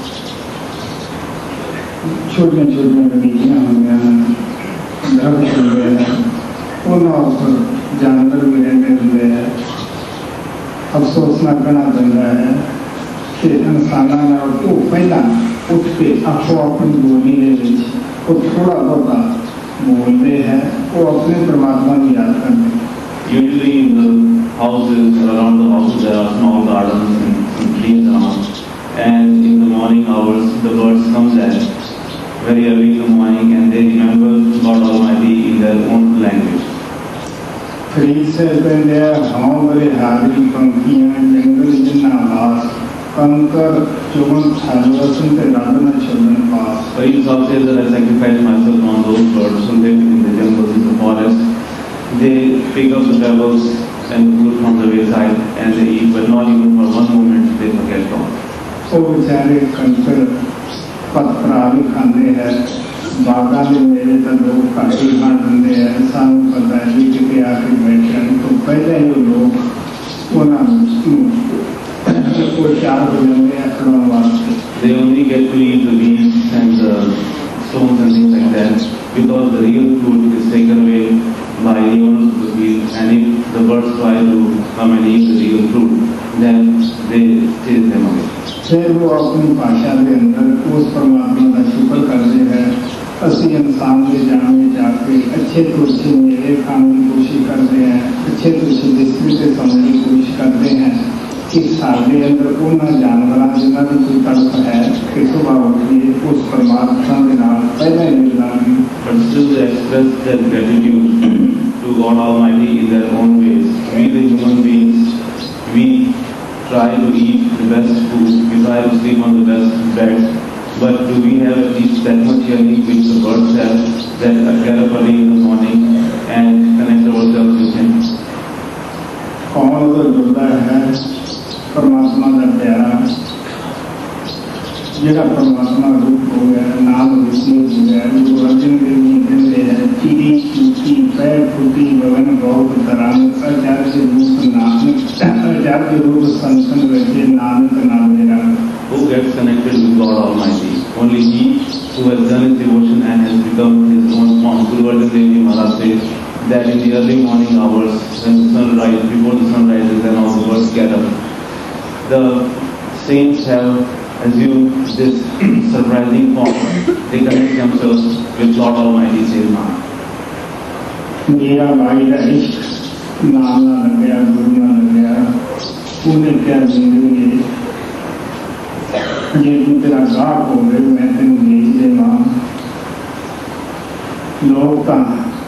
छोटिया छोटिया बगीचियां होंगे दरख्त होंगे उन्होंने उपर जानवर भी रहते होंगे अफसोस ना करना पैदा है कि इंसानों ने तो पहला उठ के आपको अपनी बोली ने वो थोड़ा बहुत बोलते हैं वो अपने परमात्मा की याद करते हैं. Usually in the houses, around the houses there are small gardens and some trees around. And in the morning hours, the birds come there very early in the morning and they remember God Almighty in their own language. Trees have been there, how very hardy पंखियां जंगल जिन्ना घास कंकर चुगन थालवसन ते राधना चंदन पास. So you saw says that I sacrifice myself on those birds who live in the jungles, in the forest. They pick up the pebbles and fruit from the wayside and they eat, but not even for one moment they forget God. वो बेचारे कंकर पत्थरा भी खाते हैं बागा में मेरे तो लोग काटी खा देते हैं सानू पता है कि कितने आके बैठे हैं तो पहले ही लोग वो ना वो चार हो जाएंगे अखरों वास्ते. They only get to eat the leaves and the stones and things like that because the real food is taken away by the owners of the field, and if the birds try to come and eat the real fruit, then they chase them away. फिर वो अपनी भाषा के अंदर उस परमात्मा का शुक्र करते हैं. असली इंसान के जाने जाके अच्छे तो अच्छे मेरे खाने की कोशिश करते हैं, अच्छे तो अच्छे डिस्ट्रिक्ट से समझने की कोशिश करते हैं कि सारे अंदर उन्हें जानवर जिन्हें भी कोई तड़प है कि सुबह उठिए उस परमात्मा के नाम पहले मिलना. But still they express their gratitude to God Almighty in their own ways. We the human beings, we try to eat the best food, we try to sleep on the best bed, but do we have at least that much yearning which the birds have, that get up early in the morning and connect ourselves with Him? कौन तो जुड़ा है परमात्मा का प्यारा जिहड़ा परमात्मा रूप हो गया नाम विष्णु हो गया. गुरु अर्जुन देव जी कहते हैं चिड़ी चूटी पैर फूटी गगन बहुत तरंग अजाद्य रूप नानक अजाद्य रूप संतन वैसे नानक नाम मेरा. Who gets connected with God Almighty? Only he who has done his devotion and has become his own form. Guru Arjan Dev Ji Maharaj says that in the early morning hours, when the sun rises, before the sun rises, then all the birds get up. The saints have assumed this surprising form. They connect themselves with Lord Almighty, says Maharaj. मेरा भाई का इश्क नाम ना लग गया गुरु ना लग गया तूने क्या जिंदगी ये तू तेरा गाह हो गए मैं तेन भेज दे मां. लोग का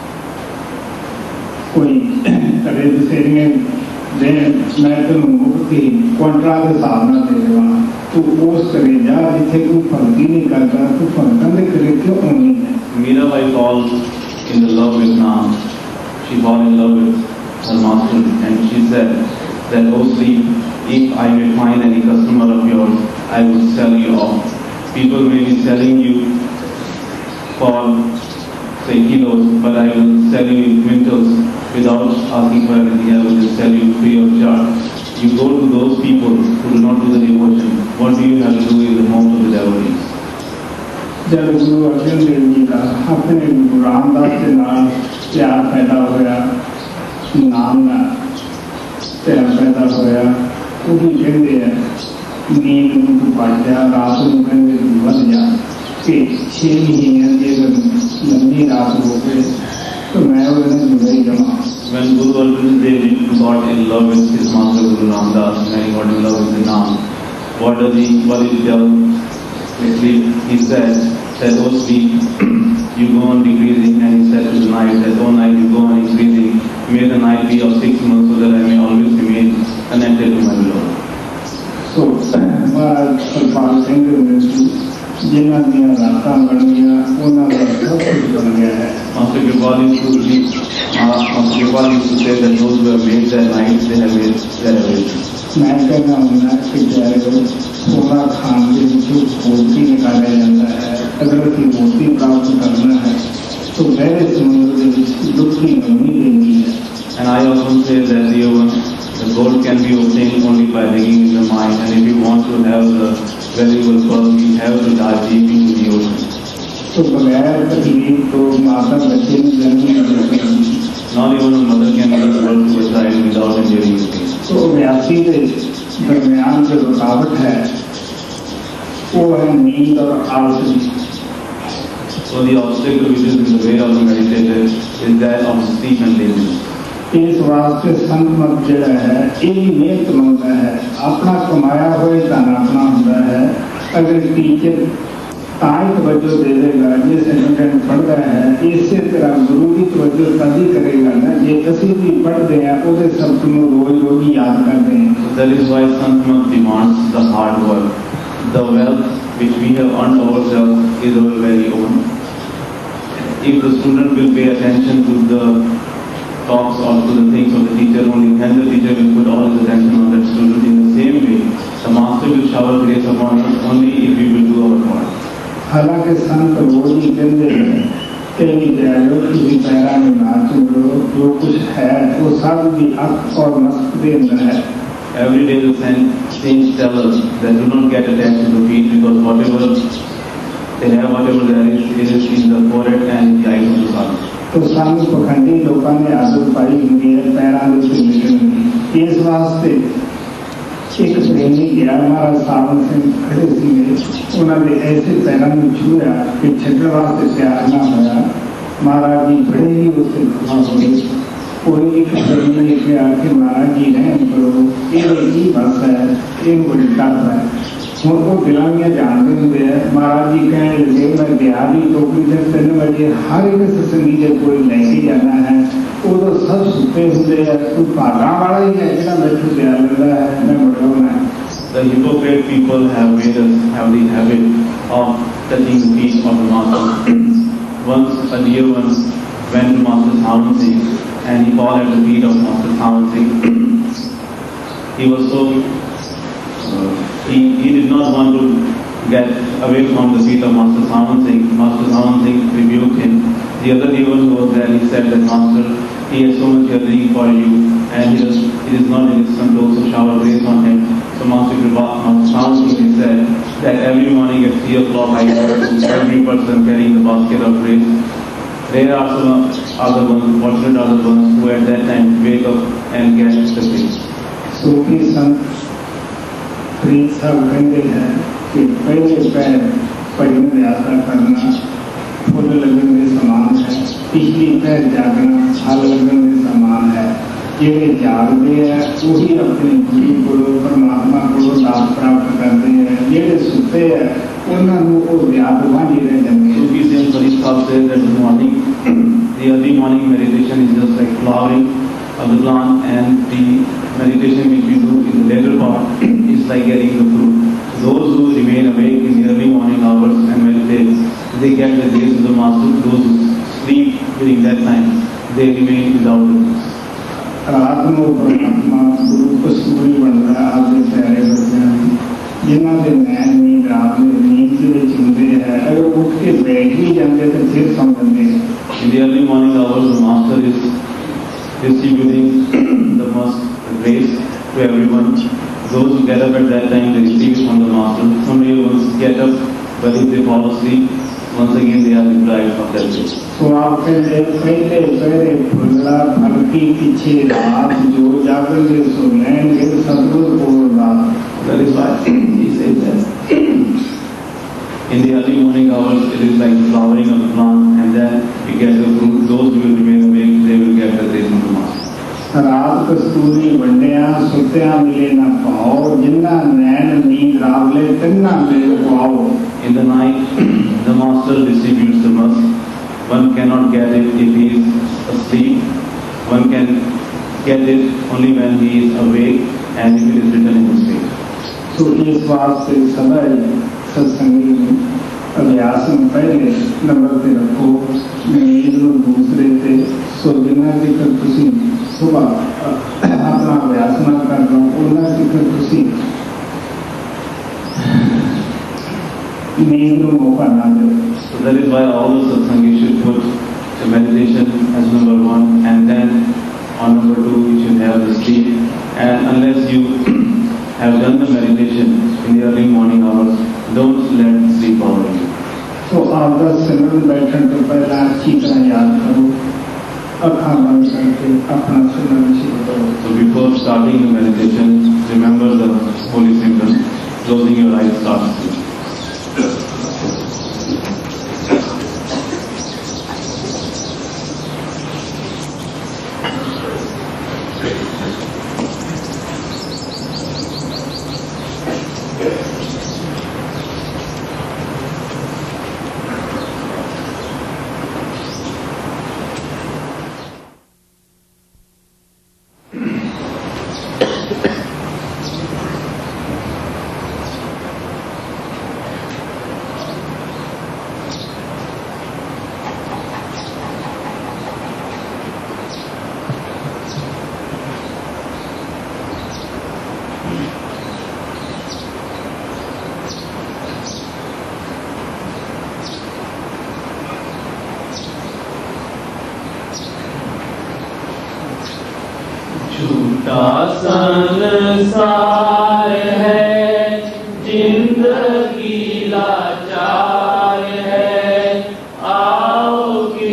कोई करे तेरिया दे मैं तेन मुक्ति क्वांटरा के हिसाब ना दे देवा तू उस करे जा जिथे कोई भक्ति नहीं करता तू भक्तों के करे क्यों होनी है. Mirabai falls in the love with Nam. She fell in love with her master and she said that, "O sleep, if I may find any customer of yours, I will sell you off. People may be selling you for say kilos, but I will sell you in quintals without asking for anything. I will just sell you free of charge." You go to those people who do not do the devotion. What do you have to do in the homes of the devotees? जब गुरु अर्जुन देव जी का अपने गुरु रामदास के नाम प्यार पैदा होया नाम का प्यार पैदा होया वो भी कहते हैं नींद में पड़ जा रात में कहते बन जा कि छः महीने की अगर लंबी रात हो गई तो मैं उन्हें जुड़े जमा. When Guru Arjan Dev Ji got in love with his master Guru Ramdas and he got in love with the Naam, what does he, what did he tell? Actually, he said that, "O sleep, you go on decreasing," and he said to the night that, "O night, you go on increasing. May the night be of six months so that I may always remain connected to my Lord." So, Maharaj Kalpal Singh जिन्हों दियां रातां बन गया उन्होंने सब कुछ बन गया है. Master Kripal used to sleep. Master Kripal used to say that those who have made their nights, they have made their awakening. मैं कहना हूँ कि जैसे सोना खान के विषय मूर्ति निकाला जाता है, अगर की मूर्ति प्राप्त करना है तो गहरे समुद्र के दुख की नमी देनी है। And I also say that the, the gold can be obtained only by digging in the mine, and if you want to have the valuable pearl, you have to dive deep into the ocean. तो बगैर तकलीफ तो माता बच्चे में जन्म नहीं दे सकती। Not even a mother can give birth to a child without enduring the pain. तो व्यासी के दरमियान जो रुकावट है वो है नींद और आलसी। So the obstacle which is in the way of the meditator is that of sleep and laziness. इस वास्ते संत मत जो है यही मेहनत मंगता है, अपना कमाया हुआ धन अपना होता है। अगर टीचर ताई तवज्जो दे देगा जिस स्टूडेंट पढ़ता है, इसी तरह गुरु की तवज्जो तभी करेगा ना ये किसी भी पढ़ते हैं वो सब तुम रोज रोज याद करते हैं। That is why Sant Mat demands the hard work. The wealth which we have earned ourselves is our very own. If the student will pay attention to the talks or to the things of the teacher only, then the teacher will put all his attention on that student. In the same way, the master will shower grace upon us only if we will do our part. हालांकि संत रोज ही कहते हैं कहीं जाओ किसी para में नाच लो, जो कुछ है वो सब भी अख और मस्क के अंदर है। Every day the saints tell us that do not get attached to the feet, because whatever they have, whatever there is, it is in the forehead and in the eyes of the sun. तो सामने पखंडी लोगों ने आदत पाई हुई है para में से निकलने। इस वास्ते एक प्रेमी गया महाराज सावन सिंह खड़े थे, उन्होंने ऐसे पैरा में छुआ कि छठे वास्ते प्यार ना होया। महाराज जी बड़े ही उससे खफा हो गए। कोई एक प्रेमी ने कहा कि महाराज जी रहम करो, ये की बस है, ये बड़ी डर है। उनको दिलानियाँ जानते होंगे महाराज जी कहें लगे मैं गया भी टोकरी से तीन बजे हर एक सत्संगी जब कोई लेके जाना है वो तो सब सुते होंगे, कोई भागा वाला ही है जिना बैठे तैयार लगता है मैं बढ़ाऊंगा। The hypocrite people have made us have the habit of touching the feet of the master. Once a dear one went to Master Sawan Singh and he called at the feet of Master Sawan Singh. He was so uh, he, he did not want to get away from the feet of Master Sawan Singh. Master Sawan Singh rebuked him. The other dear one who was there, he said that Master, he has so much yearning for you and he is, it is not in his control, so shower grace on him. So Master Sawan Singh said that every morning at three o'clock I go to every person carrying the basket of grace. There are some other ones, fortunate are the ones who at that time wake up and get the grace. सूफी संत प्रीत साहब कहते हैं कि पहले पैर भजन यात्रा करना full लगन के समान है, पिछली पैर जागना फल लगन के समान है। जेडे जागते हैं वही अपने गुरु को परमात्मा को लाभ प्राप्त करते हैं, जेडे सुते हैं उन्होंने वो याद बनी रह जाएंगे। Sufi Saint Farid Sahib says that the morning, the early morning meditation is just like flowering of the plant, and the meditation which we do in the later part is like getting the fruit. Those who remain awake in the early morning hours and meditate, they get the grace of the Master. Those who sleep during that time, they remain without the grace. रात में परमात्मा गुरु कस्तूरी बन रहा है आपके प्यारे बच्चे जिन्हों के नैन नींद रात में नींद के चिंते हैं, अगर उठ के बैठ भी जाते तो फिर समझते हैं। In the early morning hours, the Master is distributing the most grace to everyone. Those who get up at that time, they receive it from the Master. Some real ones get up, but if they fall asleep, once again they are deprived of that grace. तो आप पहले पहले पहले फुल्ला फलकी पीछे रात जो जागेंगे सो लेंगे सदगुरु को रात। That is why he says that in the early morning hours it is like the flowering of the plant, and then we get the fruit. Those who will remain awake, they will get the grace of the Master. रात कस्तूरी वंडिया सुत्या मिले न पाओ, जिन्ना नैन नींद रावले तिन्ना मिले पाओ। In the night, the Master distributes the musk. One cannot get it if he is asleep. One can get it only when he is awake and if it is written in his face. तो इस बात से सदा सत्संगी अभ्यास में पहले number पे रखो, नींद दूसरे से सो बिना की सुबह अपना अभ्यास ना कर लो उन्हें कितने खुशी नींद में मौका ना दे. So that is why all the satsang you should put the meditation as number one, and then on number two you should have the sleep. And unless you have done the meditation in the early morning hours, don't let sleep over you. तो आपका सिमरन बैठने तो पहले अच्छी तरह याद करो, अखा बंद करके अपना सिमरन शुरू करो. So before starting the meditation, remember the holy symbol. Closing your eyes, start. झूठा संसार है, जिंदगी लाचार है, आओ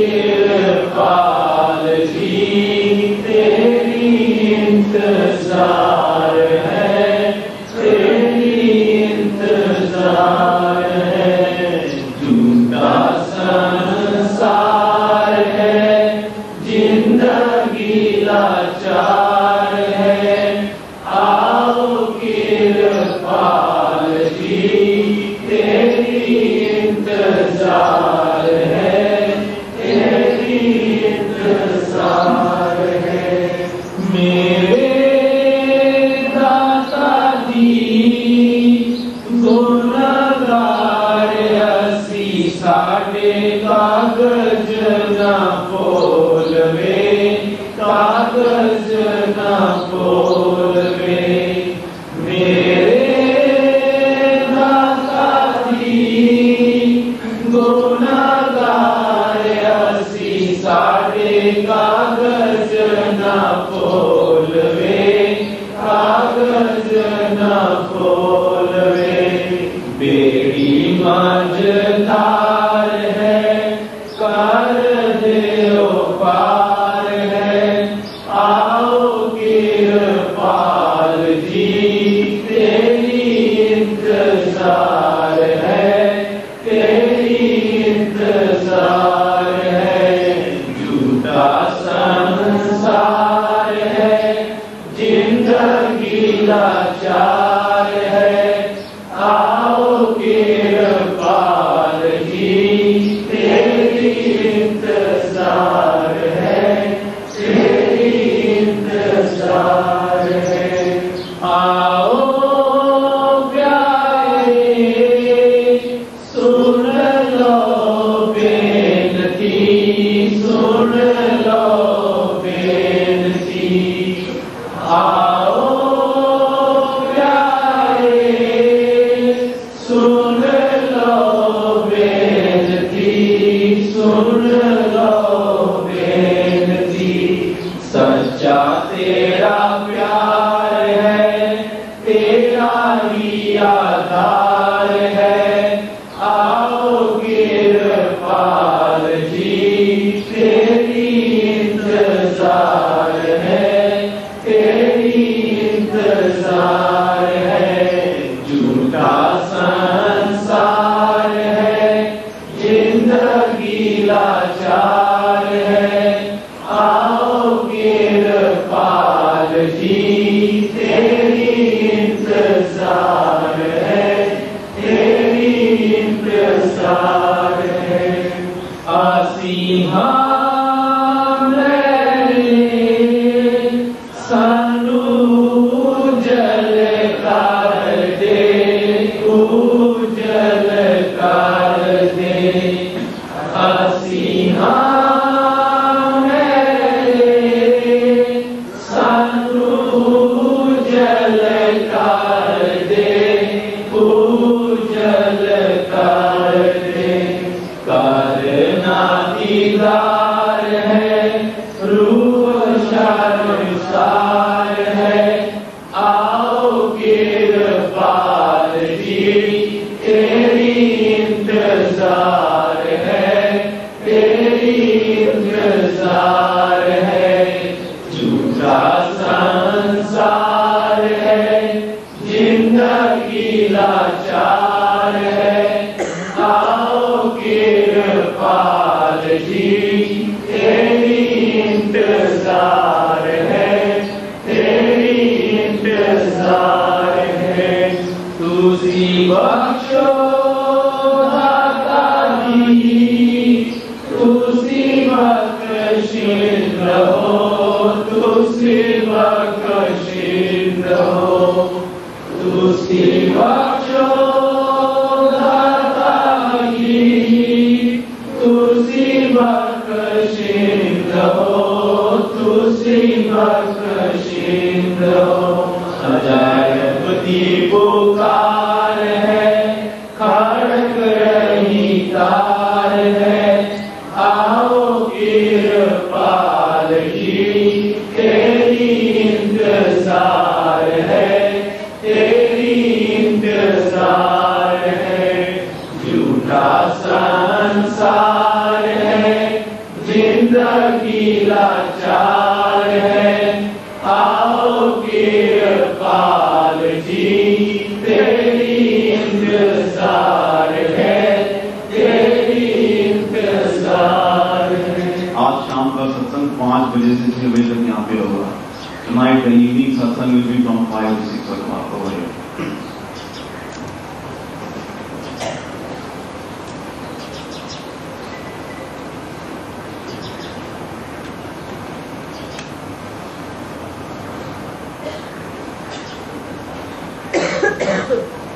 कृपाल जी तेरी इंतजार है, तेरी इंतजार है. झूठा संसार है, जिंदगी लाचार है, आओ कृपाल जी तेरी इंतजार है, तेरी इंतजार है. मेरे दाता जी गुनहगार असी साडे कागज ना बोलवे, कागज ना बोलवे. मेरे दाता जी गुनहगार असी साडे कागज ना बोलवे, कागज ना बोलवे. बेड़ी मझधार है, कर देओ पार है, आओ कृपाल जी तेरी इंतजार है, तेरी इंतजार है. झूठा संसार है, जिंदगी लाचार है, आओ कृपाल जी तेरी इंतजार है, तेरी इंतजार है. आओ प्यारे सुन लो बेनती, सुन लो बेनती. आओ प्यारे सुन लो बेनती, सुन लो बेनती. सच्चा तेरा प्यार है, तेरी कर दे पूजल कर दे करना दीदार है रूह शर्मसार है आओ गिरफ्तार जी तेरी इंतजार है तेरी इंतजार है झूठा संसार है जिंदगी लाचार है आओ गिरफ्तार जी तेरी इंतजार है तेरी इंतजार है तुझी बख्शो दाता जी तुझी बख्शिश रहो तुझी बख्शिश रहो तुझी बख्शो दाता जी तुझी बख्शिश रहो तुझी बख्शिश रहो अजायब दी पुकार है खड़क रही तार है आओ गिरपाल जी तेरी इंतजार है तेरी इंतजार है झूठा संसार है जिंदगी लाचार है आओ गिरपाल जी तेरी इंतजार है तेरी इंतजार है। आज शाम का सत्संग पाँच बजे से छह बजे तक यहाँ पे होगा। Tonight the evening satsang will be from five to six o'clock over here. Thank you.